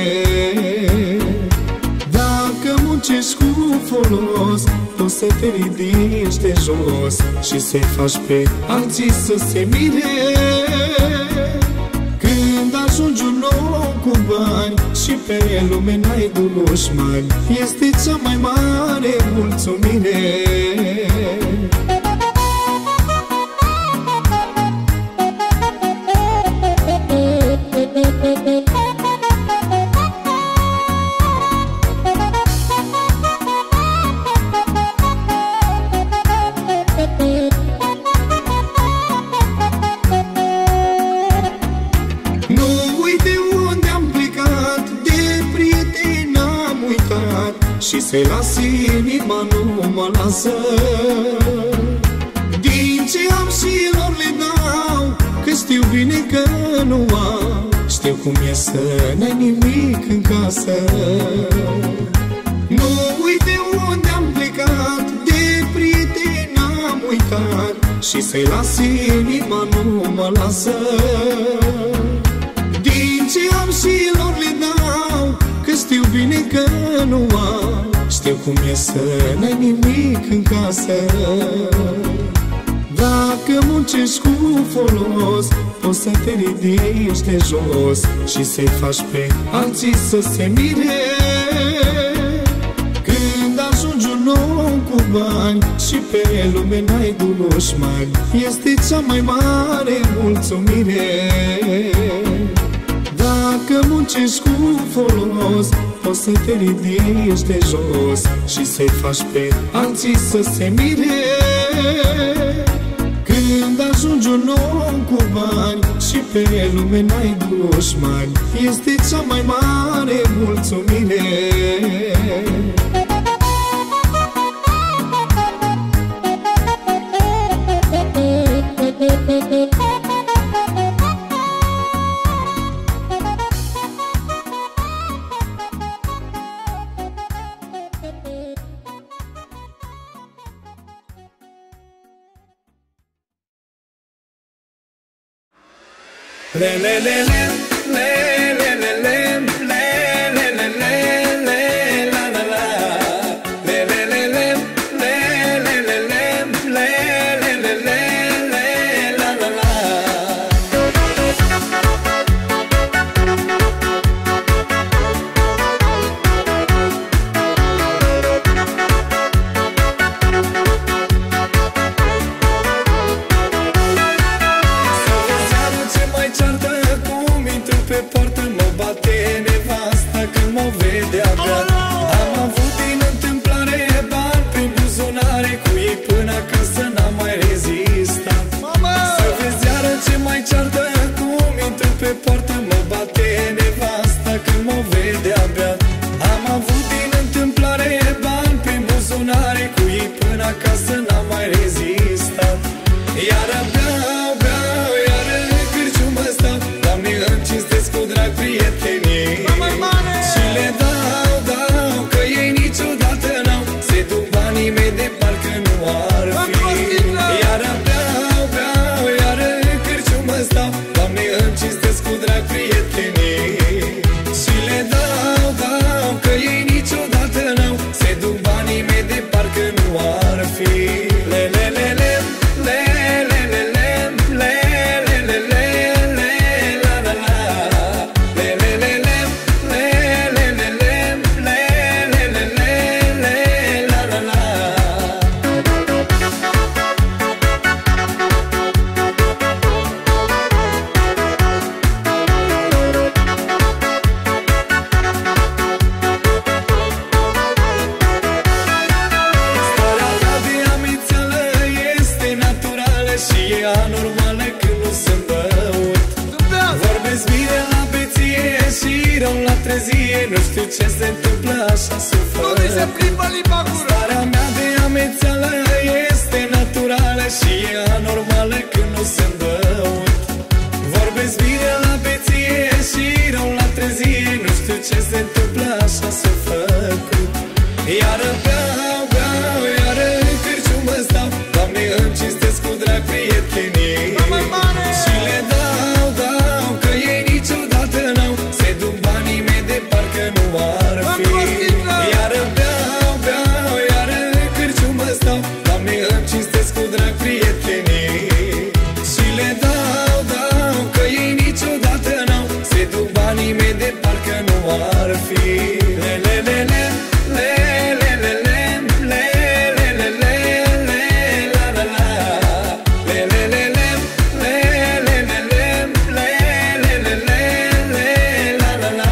Dacă muncești cu folos, poți să te ridici de jos și să-i faci pe alții să se mire. Când ajungi un om cu bani și pe lume n-ai dușmani, este cea mai mare mulțumire. Și să-i las inima, nu mă lasă. Din ce am și lor le dau, că știu bine că nu am. Știu cum e să n-ai nimic în casă. Nu uit de unde am plecat, de prieteni am uitat. Și să-i las inima, nu mă lasă. Din ce am și lor le dau, că știu bine că nu am. Știu cum e să n-ai nimic în casă. Dacă muncești cu folos, poți să te ridici de jos și să-i faci pe alții să se mire. Când ajungi un om cu bani și pe lume n-ai dușmani, este cea mai mare mulțumire. Dacă muncești cu folos, poți să te ridici de jos și să-i faci pe alții să se mire. Când ajungi un om cu bani și pe lume n-ai dușmani, este cea mai mare mulțumire. Le le le le le le le le le le le le le la la la le le le le le le le le le le le le la la la. Pe poartă mă bate nevasta când mă vede abia. Am avut din întâmplare bani prin buzunare, cu ei până acasă n-am mai rezistat. Să vezi iară ce mai ceartă, cum intru pe poartă mă bate nevasta când mă vede abia. Am avut din întâmplare bani prin buzunare, cu ei până acasă n-am mai rezistat. Iară beau, beau, iară cârciumă stau, Doamne îmi cinstesc cu drag prietenii și le dau, dau, că ei niciodată n-au, se duc banii mei de parcă nu ar fi. Iară beau, beau, iară cârciumă stau, Doamne îmi cinstesc cu drag prietenii și le dau, dau, că ei niciodată n-au, se duc banii mei de parcă nu ar fi. Le le le le le le le le le le le le la la la le le le le le le le le le le le le la la la. Starea ta de amițeală este naturală și e anormală când nu sunt băut. Vorbesc bine la beție și rău la trezie, nu știu ce se întâmplă, așa sufăr. Starea mea de amețeală este naturală și e anormală când nu sunt băut. Vorbesc bine la beție și rău la trezie, nu știu ce se întâmplă, așa s-a făcut. Iară beau, beau, iară cârciumă stau, Doamne îmi cinstesc cu drag dau, Doamne, îmi cinstesc cu drag prietenii. Și le dau, dau, că ei niciodată n-au, se duc banii mei de parcă nu ar fi. Le, le, le, le, le, le, le, le, le, le, le, le, le, la, la, la. Le, le, le, le, le, le, le, le, le, le, le, le, le, la, la, la.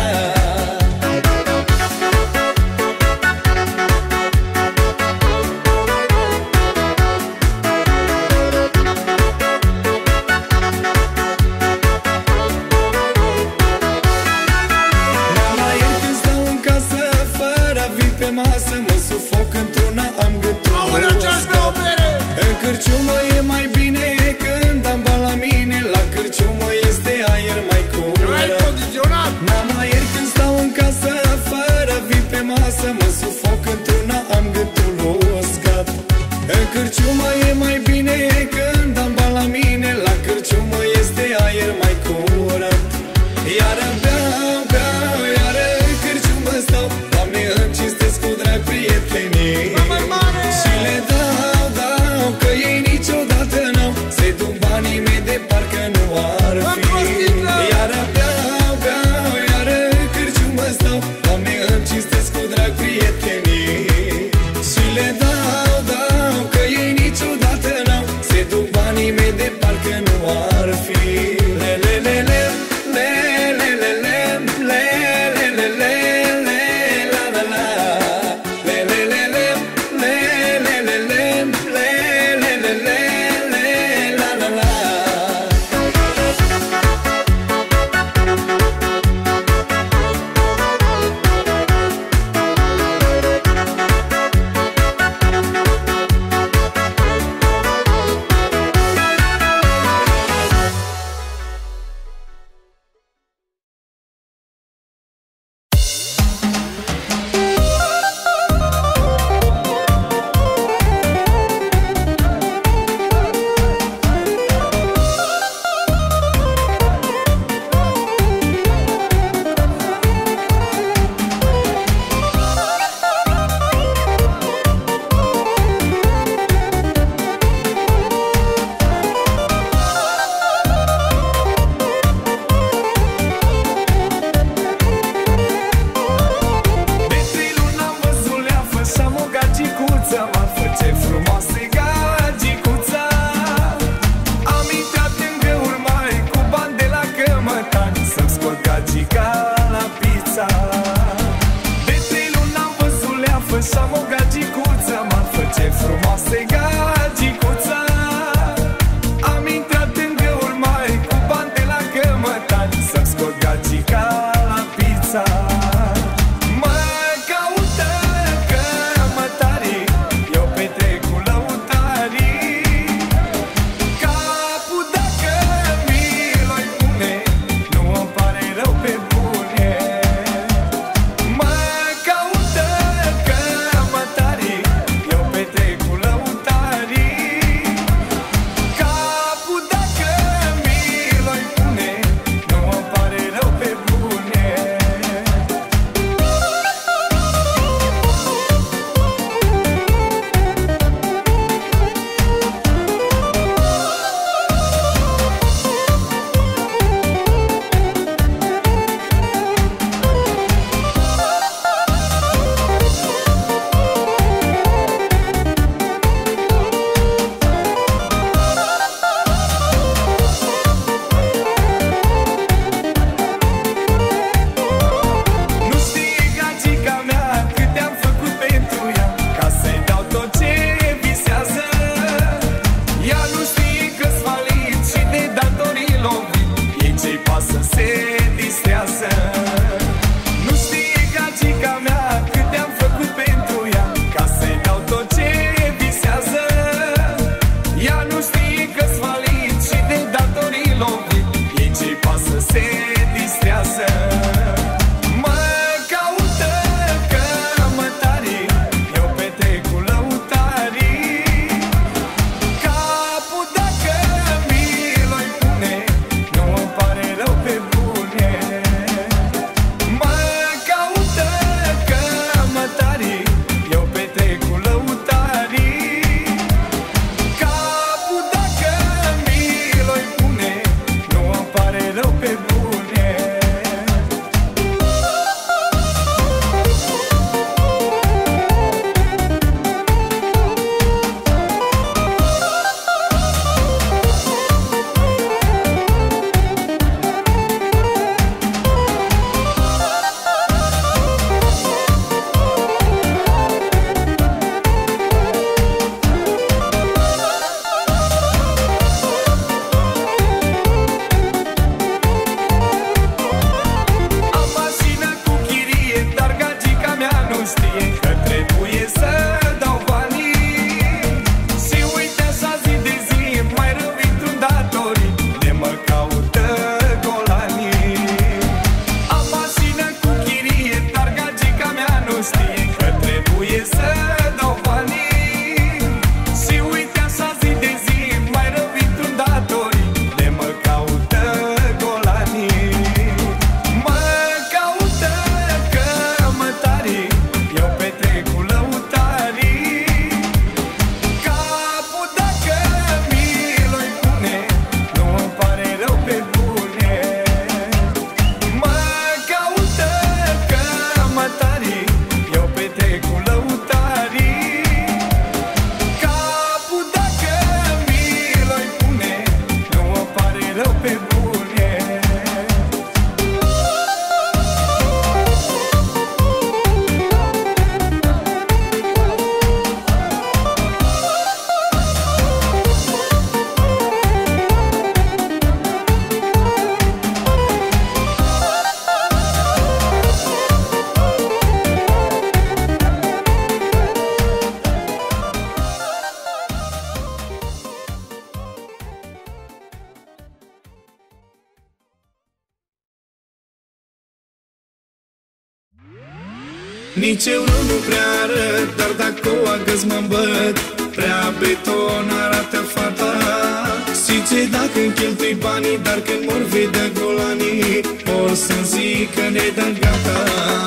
Nici eu nu prea arăt, dar dacă o agăs mă îmbăt. Prea beton arată fata. Și ce dacă-mi cheltui banii, dar când mor vedea golanii, or să-mi zic că ne dă gata.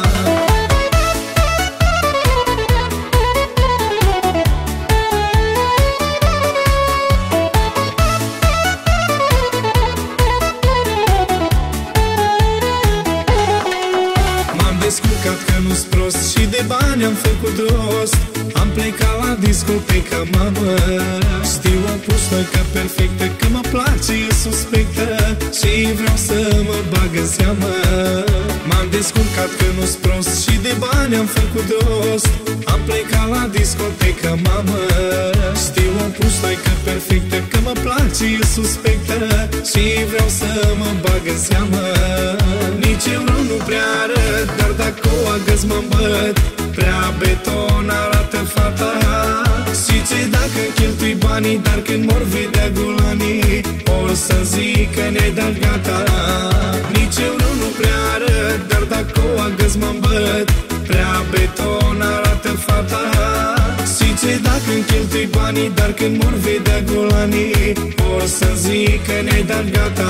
Descurcat că nu-s prost și de bani am făcut rost. Am plecat la discotecă, mamă. Știu o puștoică perfectă, că mă place, e suspectă și vreau să mă bag în seamă. M-am descurcat că nu-s prost și de bani am făcut rost. Am plecat la discotecă, mamă. Știu o puștoică perfectă, că mă place, e suspectă și vreau să mă bag în seamă. Nici eu nu prea arăt, dar dacă o agăs mă îmbăt. Prea beton arată fata. Și ce dacă-mi cheltui banii, dar când mor vedea golanii, or să zic că ne dă gata. Nici eu nu prea arăt, dar dacă o agăs mă îmbăt. Prea beton arată fata. Și ce dacă-mi cheltui banii, dar când mor vedea golanii, or să zic că ne dă gata.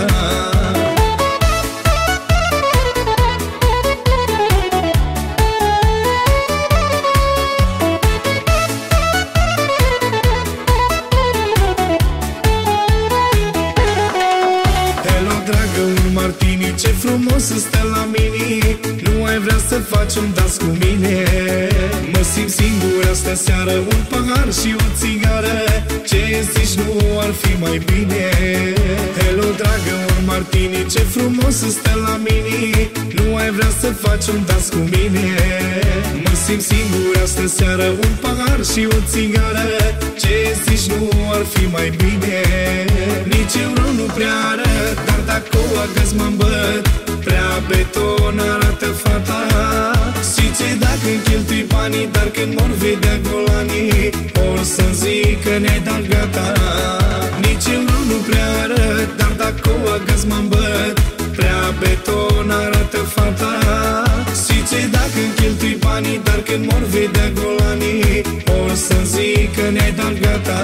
Ce frumos stă la mine. Nu ai vrea să faci un dans cu mine? Mă simt singur astă seară. Un pahar și o țigară. Ce zici, nu ar fi mai bine? Hello, dragă, un martini. Ce frumos stă la mine. Nu ai vrea să faci un dans cu mine? Mă simt singur astă seară. Un pahar și o țigară. Ce zici, nu ar fi mai bine? Nici eu nu prea arăt, dar dacă o agăs mă îmbăt. Prea beton arată fata. Și ce dacă-mi cheltui banii, dar când mor vedea golanii, or să-mi zic că ne dă gata. Nici eu nu prea arăt, dar dacă o agăs mă îmbăt. Prea beton arată fata. Și ce dacă-mi cheltui banii, dar când mor vedea golanii, or să-mi zic că ne dă gata.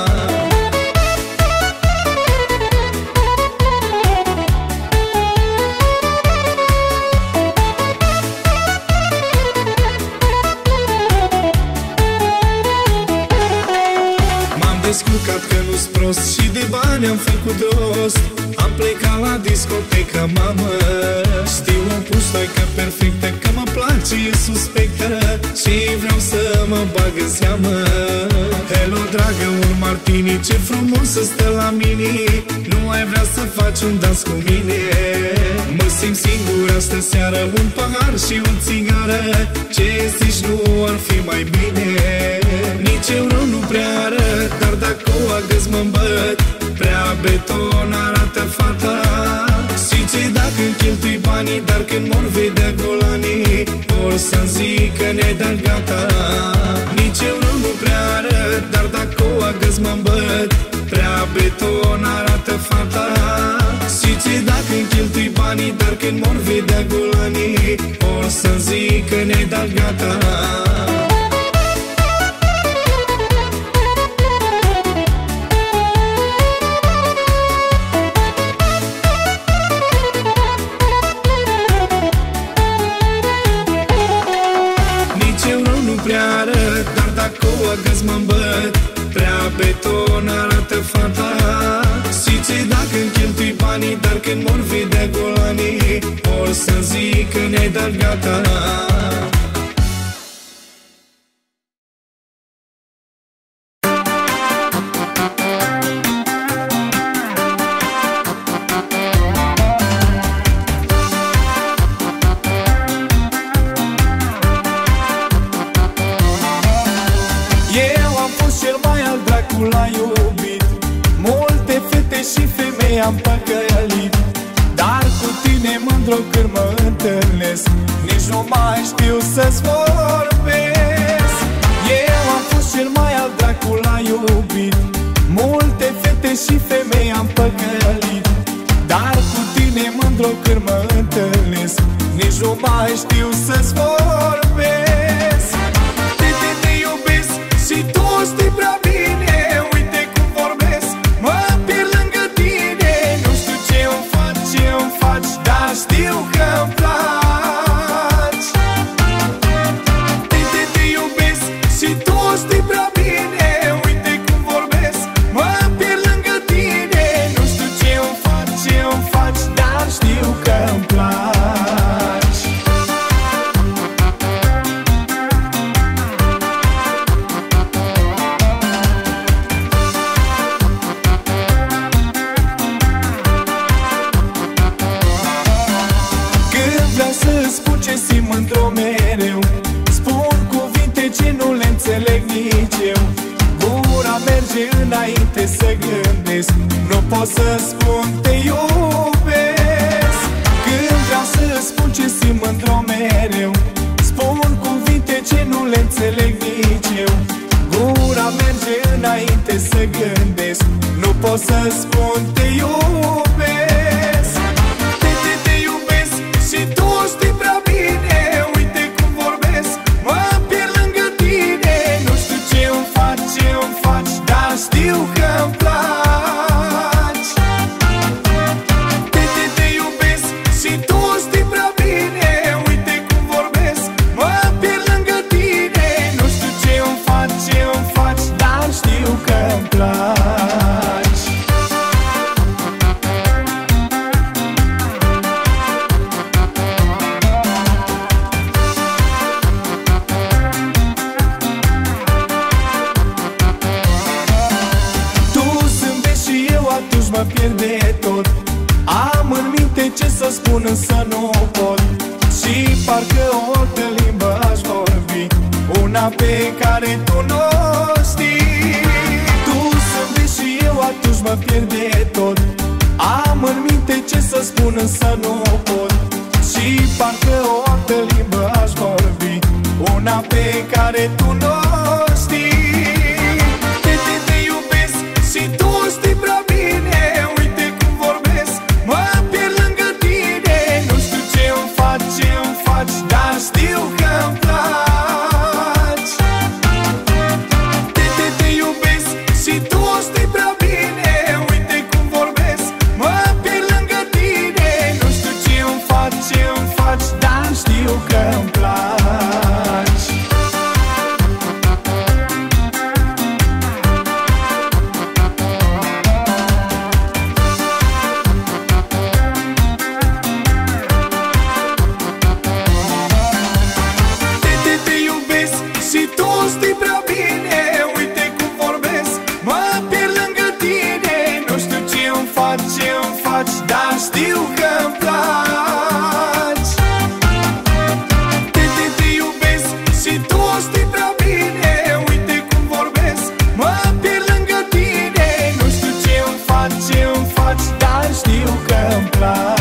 Descurcat că nu-s prost și de bani am făcut rost. Am plecat la discotecă, mamă. Știu o puștoică perfectă, că mă place, e suspectă și vreau să mă bag în seamă. Hello, dragă, un martini. Ce frumos stă la mine. Nu ai vrea să faci un dans cu mine? Mă simt singur astă seară. Un pahar și o țigară. Ce zici, nu ar fi mai bine? Nici eu nu prea arăt, dar dacă o agăs mă îmbăt. Prea beton arată fata. Și ce dacă-mi cheltui banii, dar când mor vedea golanii, or să-mi zic că ne dă gata. Nici eu nu prea arăt, dar dacă o agăs mă îmbăt. Prea beton arată fata. Și ce dacă-mi cheltui banii, dar când mor vedea golanii, or să-mi zic că ne dă gata. Dar dacă o agăs mă îmbăt. Prea beton arată fata. Și ce dacă-mi cheltui banii, dar când mor vedea golanii, or să-mi zic că ne dă gata. L-a iubit, multe fete și femei am păcălit, dar cu tine, mândru, când mă întâlnesc, nici nu mai știu să-ți vorbesc. Eu am fost cel mai al dracu, l-a iubit, multe fete și femei am păcălit, dar cu tine, mândru, când mă întâlnesc, nici nu mai știu să-ți vorbesc. știi prea bine, uite cum vorbesc, mă pierd lângă tine. Nu știu ce îmi faci, ce îmi faci, dar știu că-mi placi. Te, te, te iubesc și tu știi prea bine, uite cum vorbesc, mă pierd lângă tine. Nu știu ce îmi faci, ce îmi faci, dar știu că-mi placi. Mândru mereu spun cuvinte ce nu le înțeleg nici eu. Gura merge înainte să gândesc, nu pot să spun te iubesc. Când vreau să spun ce simt mândru mereu spun cuvinte ce nu le înțeleg nici eu. Gura merge înainte să gândesc, nu pot să spun te iubesc. Te, te, te iubesc și tu știi prea bine, uite cum vorbesc, mă pierd lângă tine. Nu știu ce îmi faci, ce îmi faci, dar știu că-mi placi. Te, te, te iubesc și tu știi prea bine, uite cum vorbesc, mă pierd lângă tine. Nu știu ce îmi faci, ce îmi faci, dar știu că-mi placi. Mă pierd de tot, am în minte ce să spun însă nu pot. Și parcă o altă limbă aș vorbi, una pe care tu nu o știi. Tu să vezi și eu atunci mă pierd de tot, am în minte ce să spun însă nu pot. Și parcă o altă limbă aș vorbi, una pe care tu nu o știi. Te, te, te iubesc și tu știi prea bine, uite cum vorbesc, mă pierd lângă tine. Nu știu ce îmi faci, ce îmi faci, dar știu că-mi placi. Te, te, te iubesc și tu știi prea bine, uite cum vorbesc, mă pierd lângă tine. Nu știu ce îmi faci, ce îmi faci, dar știu că-mi placi. Știi prea bine, uite cum vorbesc, mă pierd lângă tine. Nu știu ce îmi faci, ce îmi faci, dar știu că-mi placi. Te, te, te iubesc și tu știi prea bine, uite cum vorbesc, mă pierd lângă tine. Nu știu ce îmi faci, ce îmi faci, dar știu că-mi placi.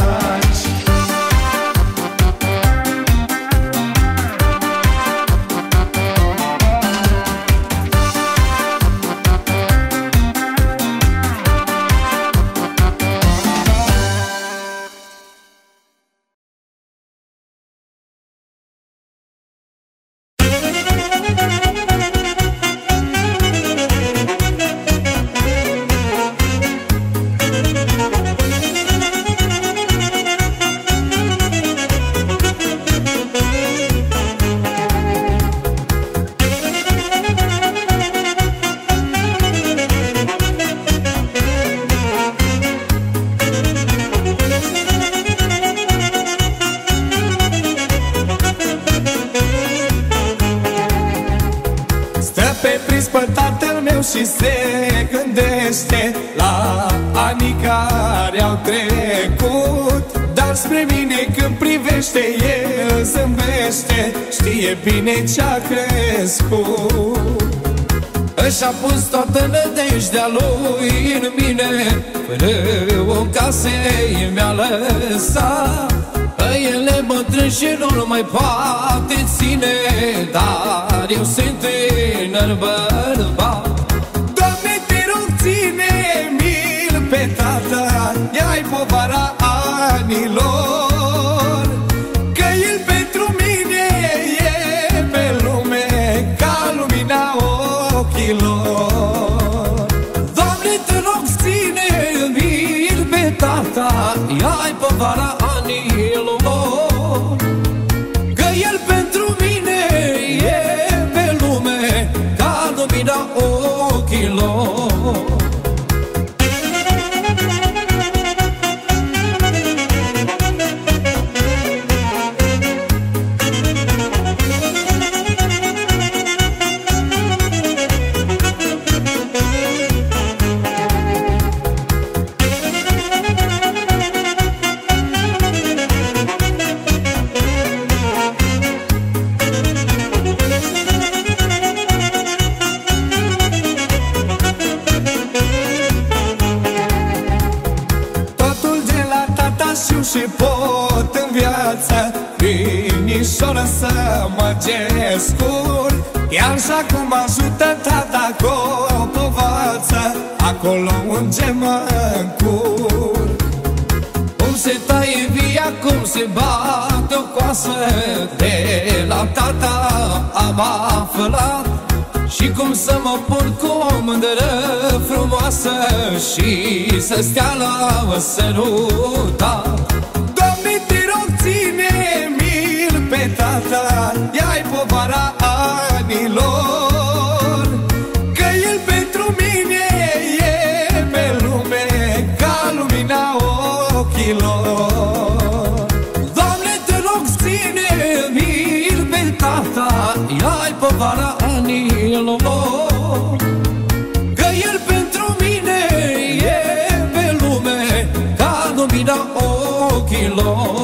Și se gândește la anii care au trecut, dar spre mine când privește el zâmbește, știe bine ce-a crescut. Și-a pus toată nădejdea lui în mine, până o casă mi-a lăsat. El e bătrân și nu mai poate ține, dar eu sunt tânăr bărbat. Ține-mi-l pe tata, ia-i povara anilor, că el pentru mine e pe lume ca lumina ochilor. ochilor. Doamne, te rog, ține-mi pe tata, ia-i povara anilor, că el pentru mine e pe lume ca lumina ochilor. Și pot în viață, binișoră, să mă descurc. Iar și acum ajută tata cu o povață, acolo unde mă încurc. Cum se taie via, cum se bate o coasă, de la tata am aflat. Și cum să mă pun cu o mândră frumoasă și să stea la sărutat. Doamne, te rog, ține-mi pe tata, ia-i povara anilor, că el pentru mine e pe lume ca lumina ochilor. Doamne, te rog, ține-mi pe tata, ia-i povara anilor, că el pentru mine e pe lume ca lumina ochilor.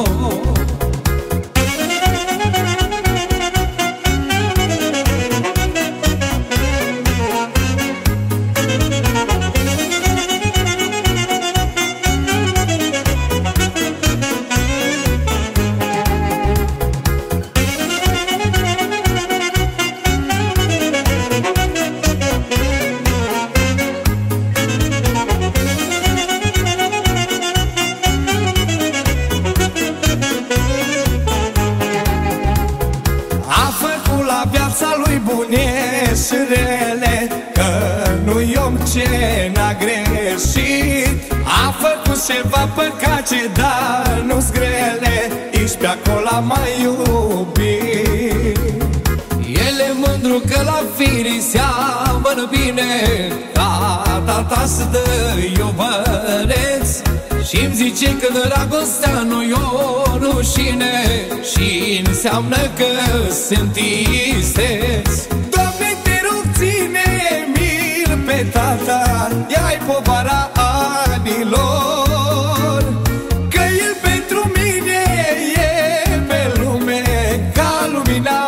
Și rele, că nu-i om ce n-a greșit. A făcut ceva păcace, dar nu-s grele, ești pe acolo a mai iubit. El e mândru că la firii seamănă bine, ca tata să dă iubăreț. Și-mi zice că dragostea nu-i o rușine și înseamnă că sunt isteț. Doamne, te rog, ține-mi pe tata, ia-i povara anilor, că el pentru mine e pe lume ca lumina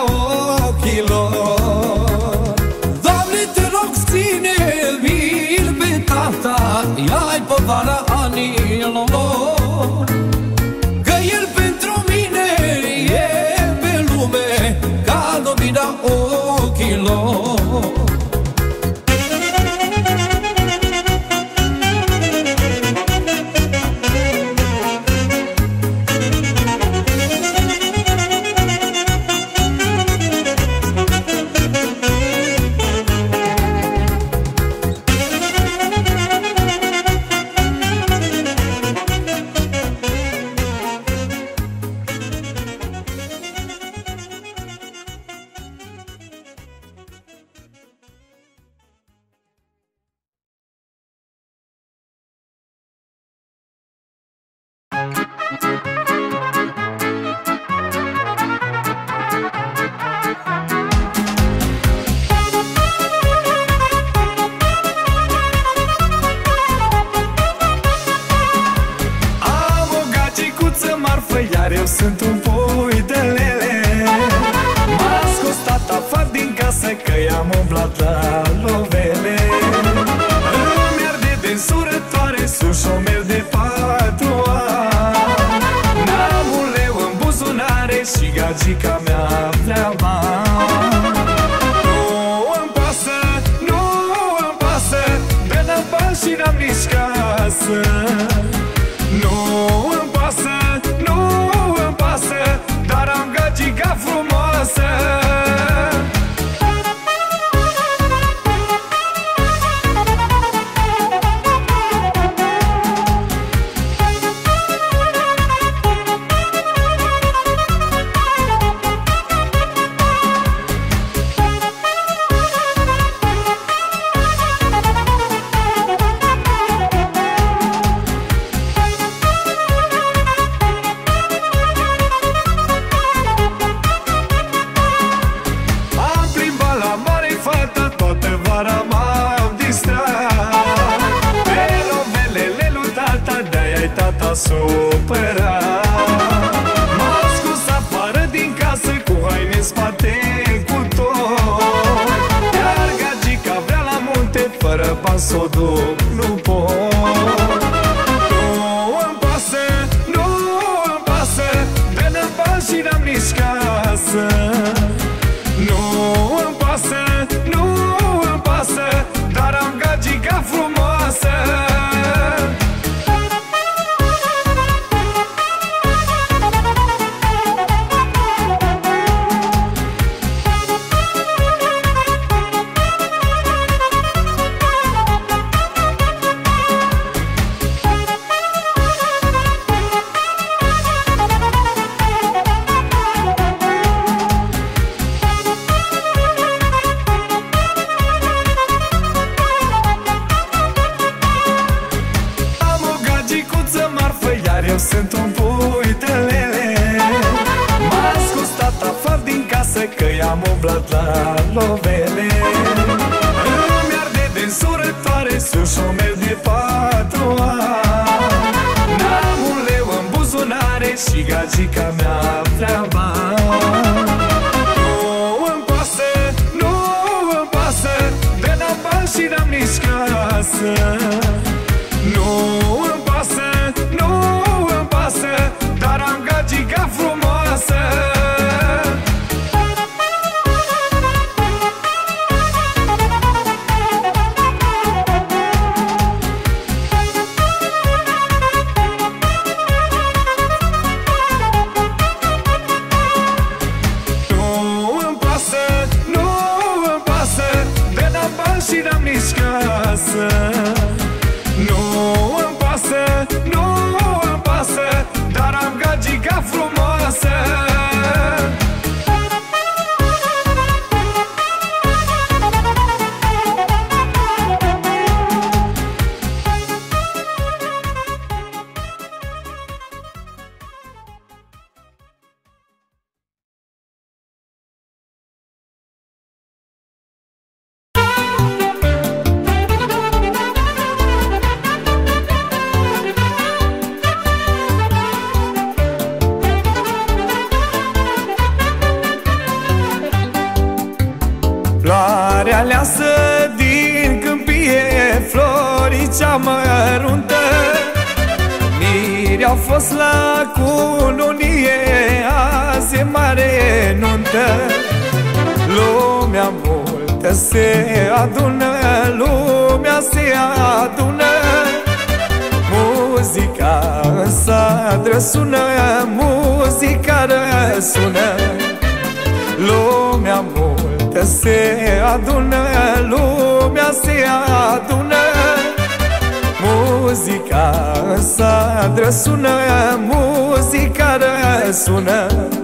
ochilor. Doamne, te rog, ține-mi pe tata, ia-i povara anilor, că el pentru mine e pe lume ca lumina ochilor. Iar eu sunt un pui de lele. M-a scos tata afară din casă, că i-am umblat la lovele. Îmi arde de însurătoare sus șomer de patru ani. N-am un leu în buzunare și gagica mea vrea bani. Nu îmi pasă, nu îmi pasă, de n-am bani și n-am nici casă. Nu îmi pasă, nu îmi pasă, dar am gagica frumoasă. supărat. M-a scos afară din casă cu haine în spate, cu tot. Iar gagica vrea la munte, fără bani s-o duc, nu pot. Nu îmi pasă, nu îmi pasă, dă-ne bani și n-am nici casă. Nu îmi pasă, nu îmi pasă, dar am gagica frumoasă. Eu sunt un pui de lele. M-a scos tata afară din casă, că i-am umblat la lovele. Îmi arde de însurătoare, sunt șomer de patru ani. N-am un leu în buzunare și gagica mea vrea bani. Nu îmi pasă, nu îmi pasă, de n-am bani și n-am nici casă. Nu îmi pasă, nu îmi pasă, dar am gagica frumoasă. Nu îmi pasă, nu îmi pasă, de n-am bani și n-am nici casă. Nu îmi pasă, nu îmi pasă, dar am gagica frumoasă. Floarea aleasă din câmpie, florii cea măruntă. Miri au fost la cununie, azi e mare nuntă. Lumea multă se adună, lumea se adună. Muzica în sat răsună, muzica răsună. Lumea multă se adună, lumea se adună. Muzica în sat răsună, muzica răsună.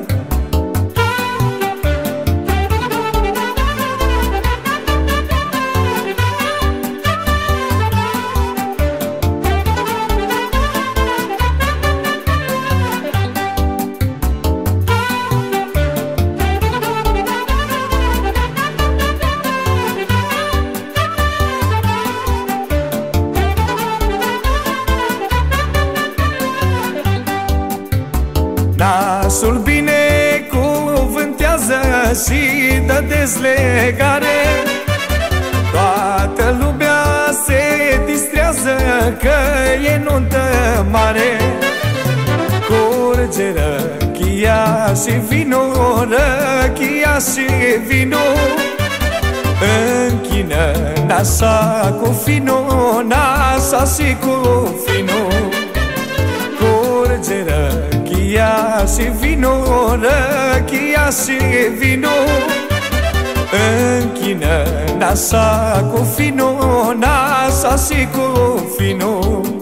Nașul binecuvântează și dă dezlegare. Toată lumea se distrează că e nuntă mare. Curge răchia și vinul, răchia și vinul. Închină nașa cu finul, nașa și cu finul. Curge răchia și vinul, răchia și vinul. Închină nașa cu finul, nașa și cu finul.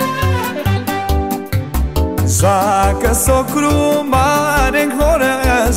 Joacă socru mare în horă,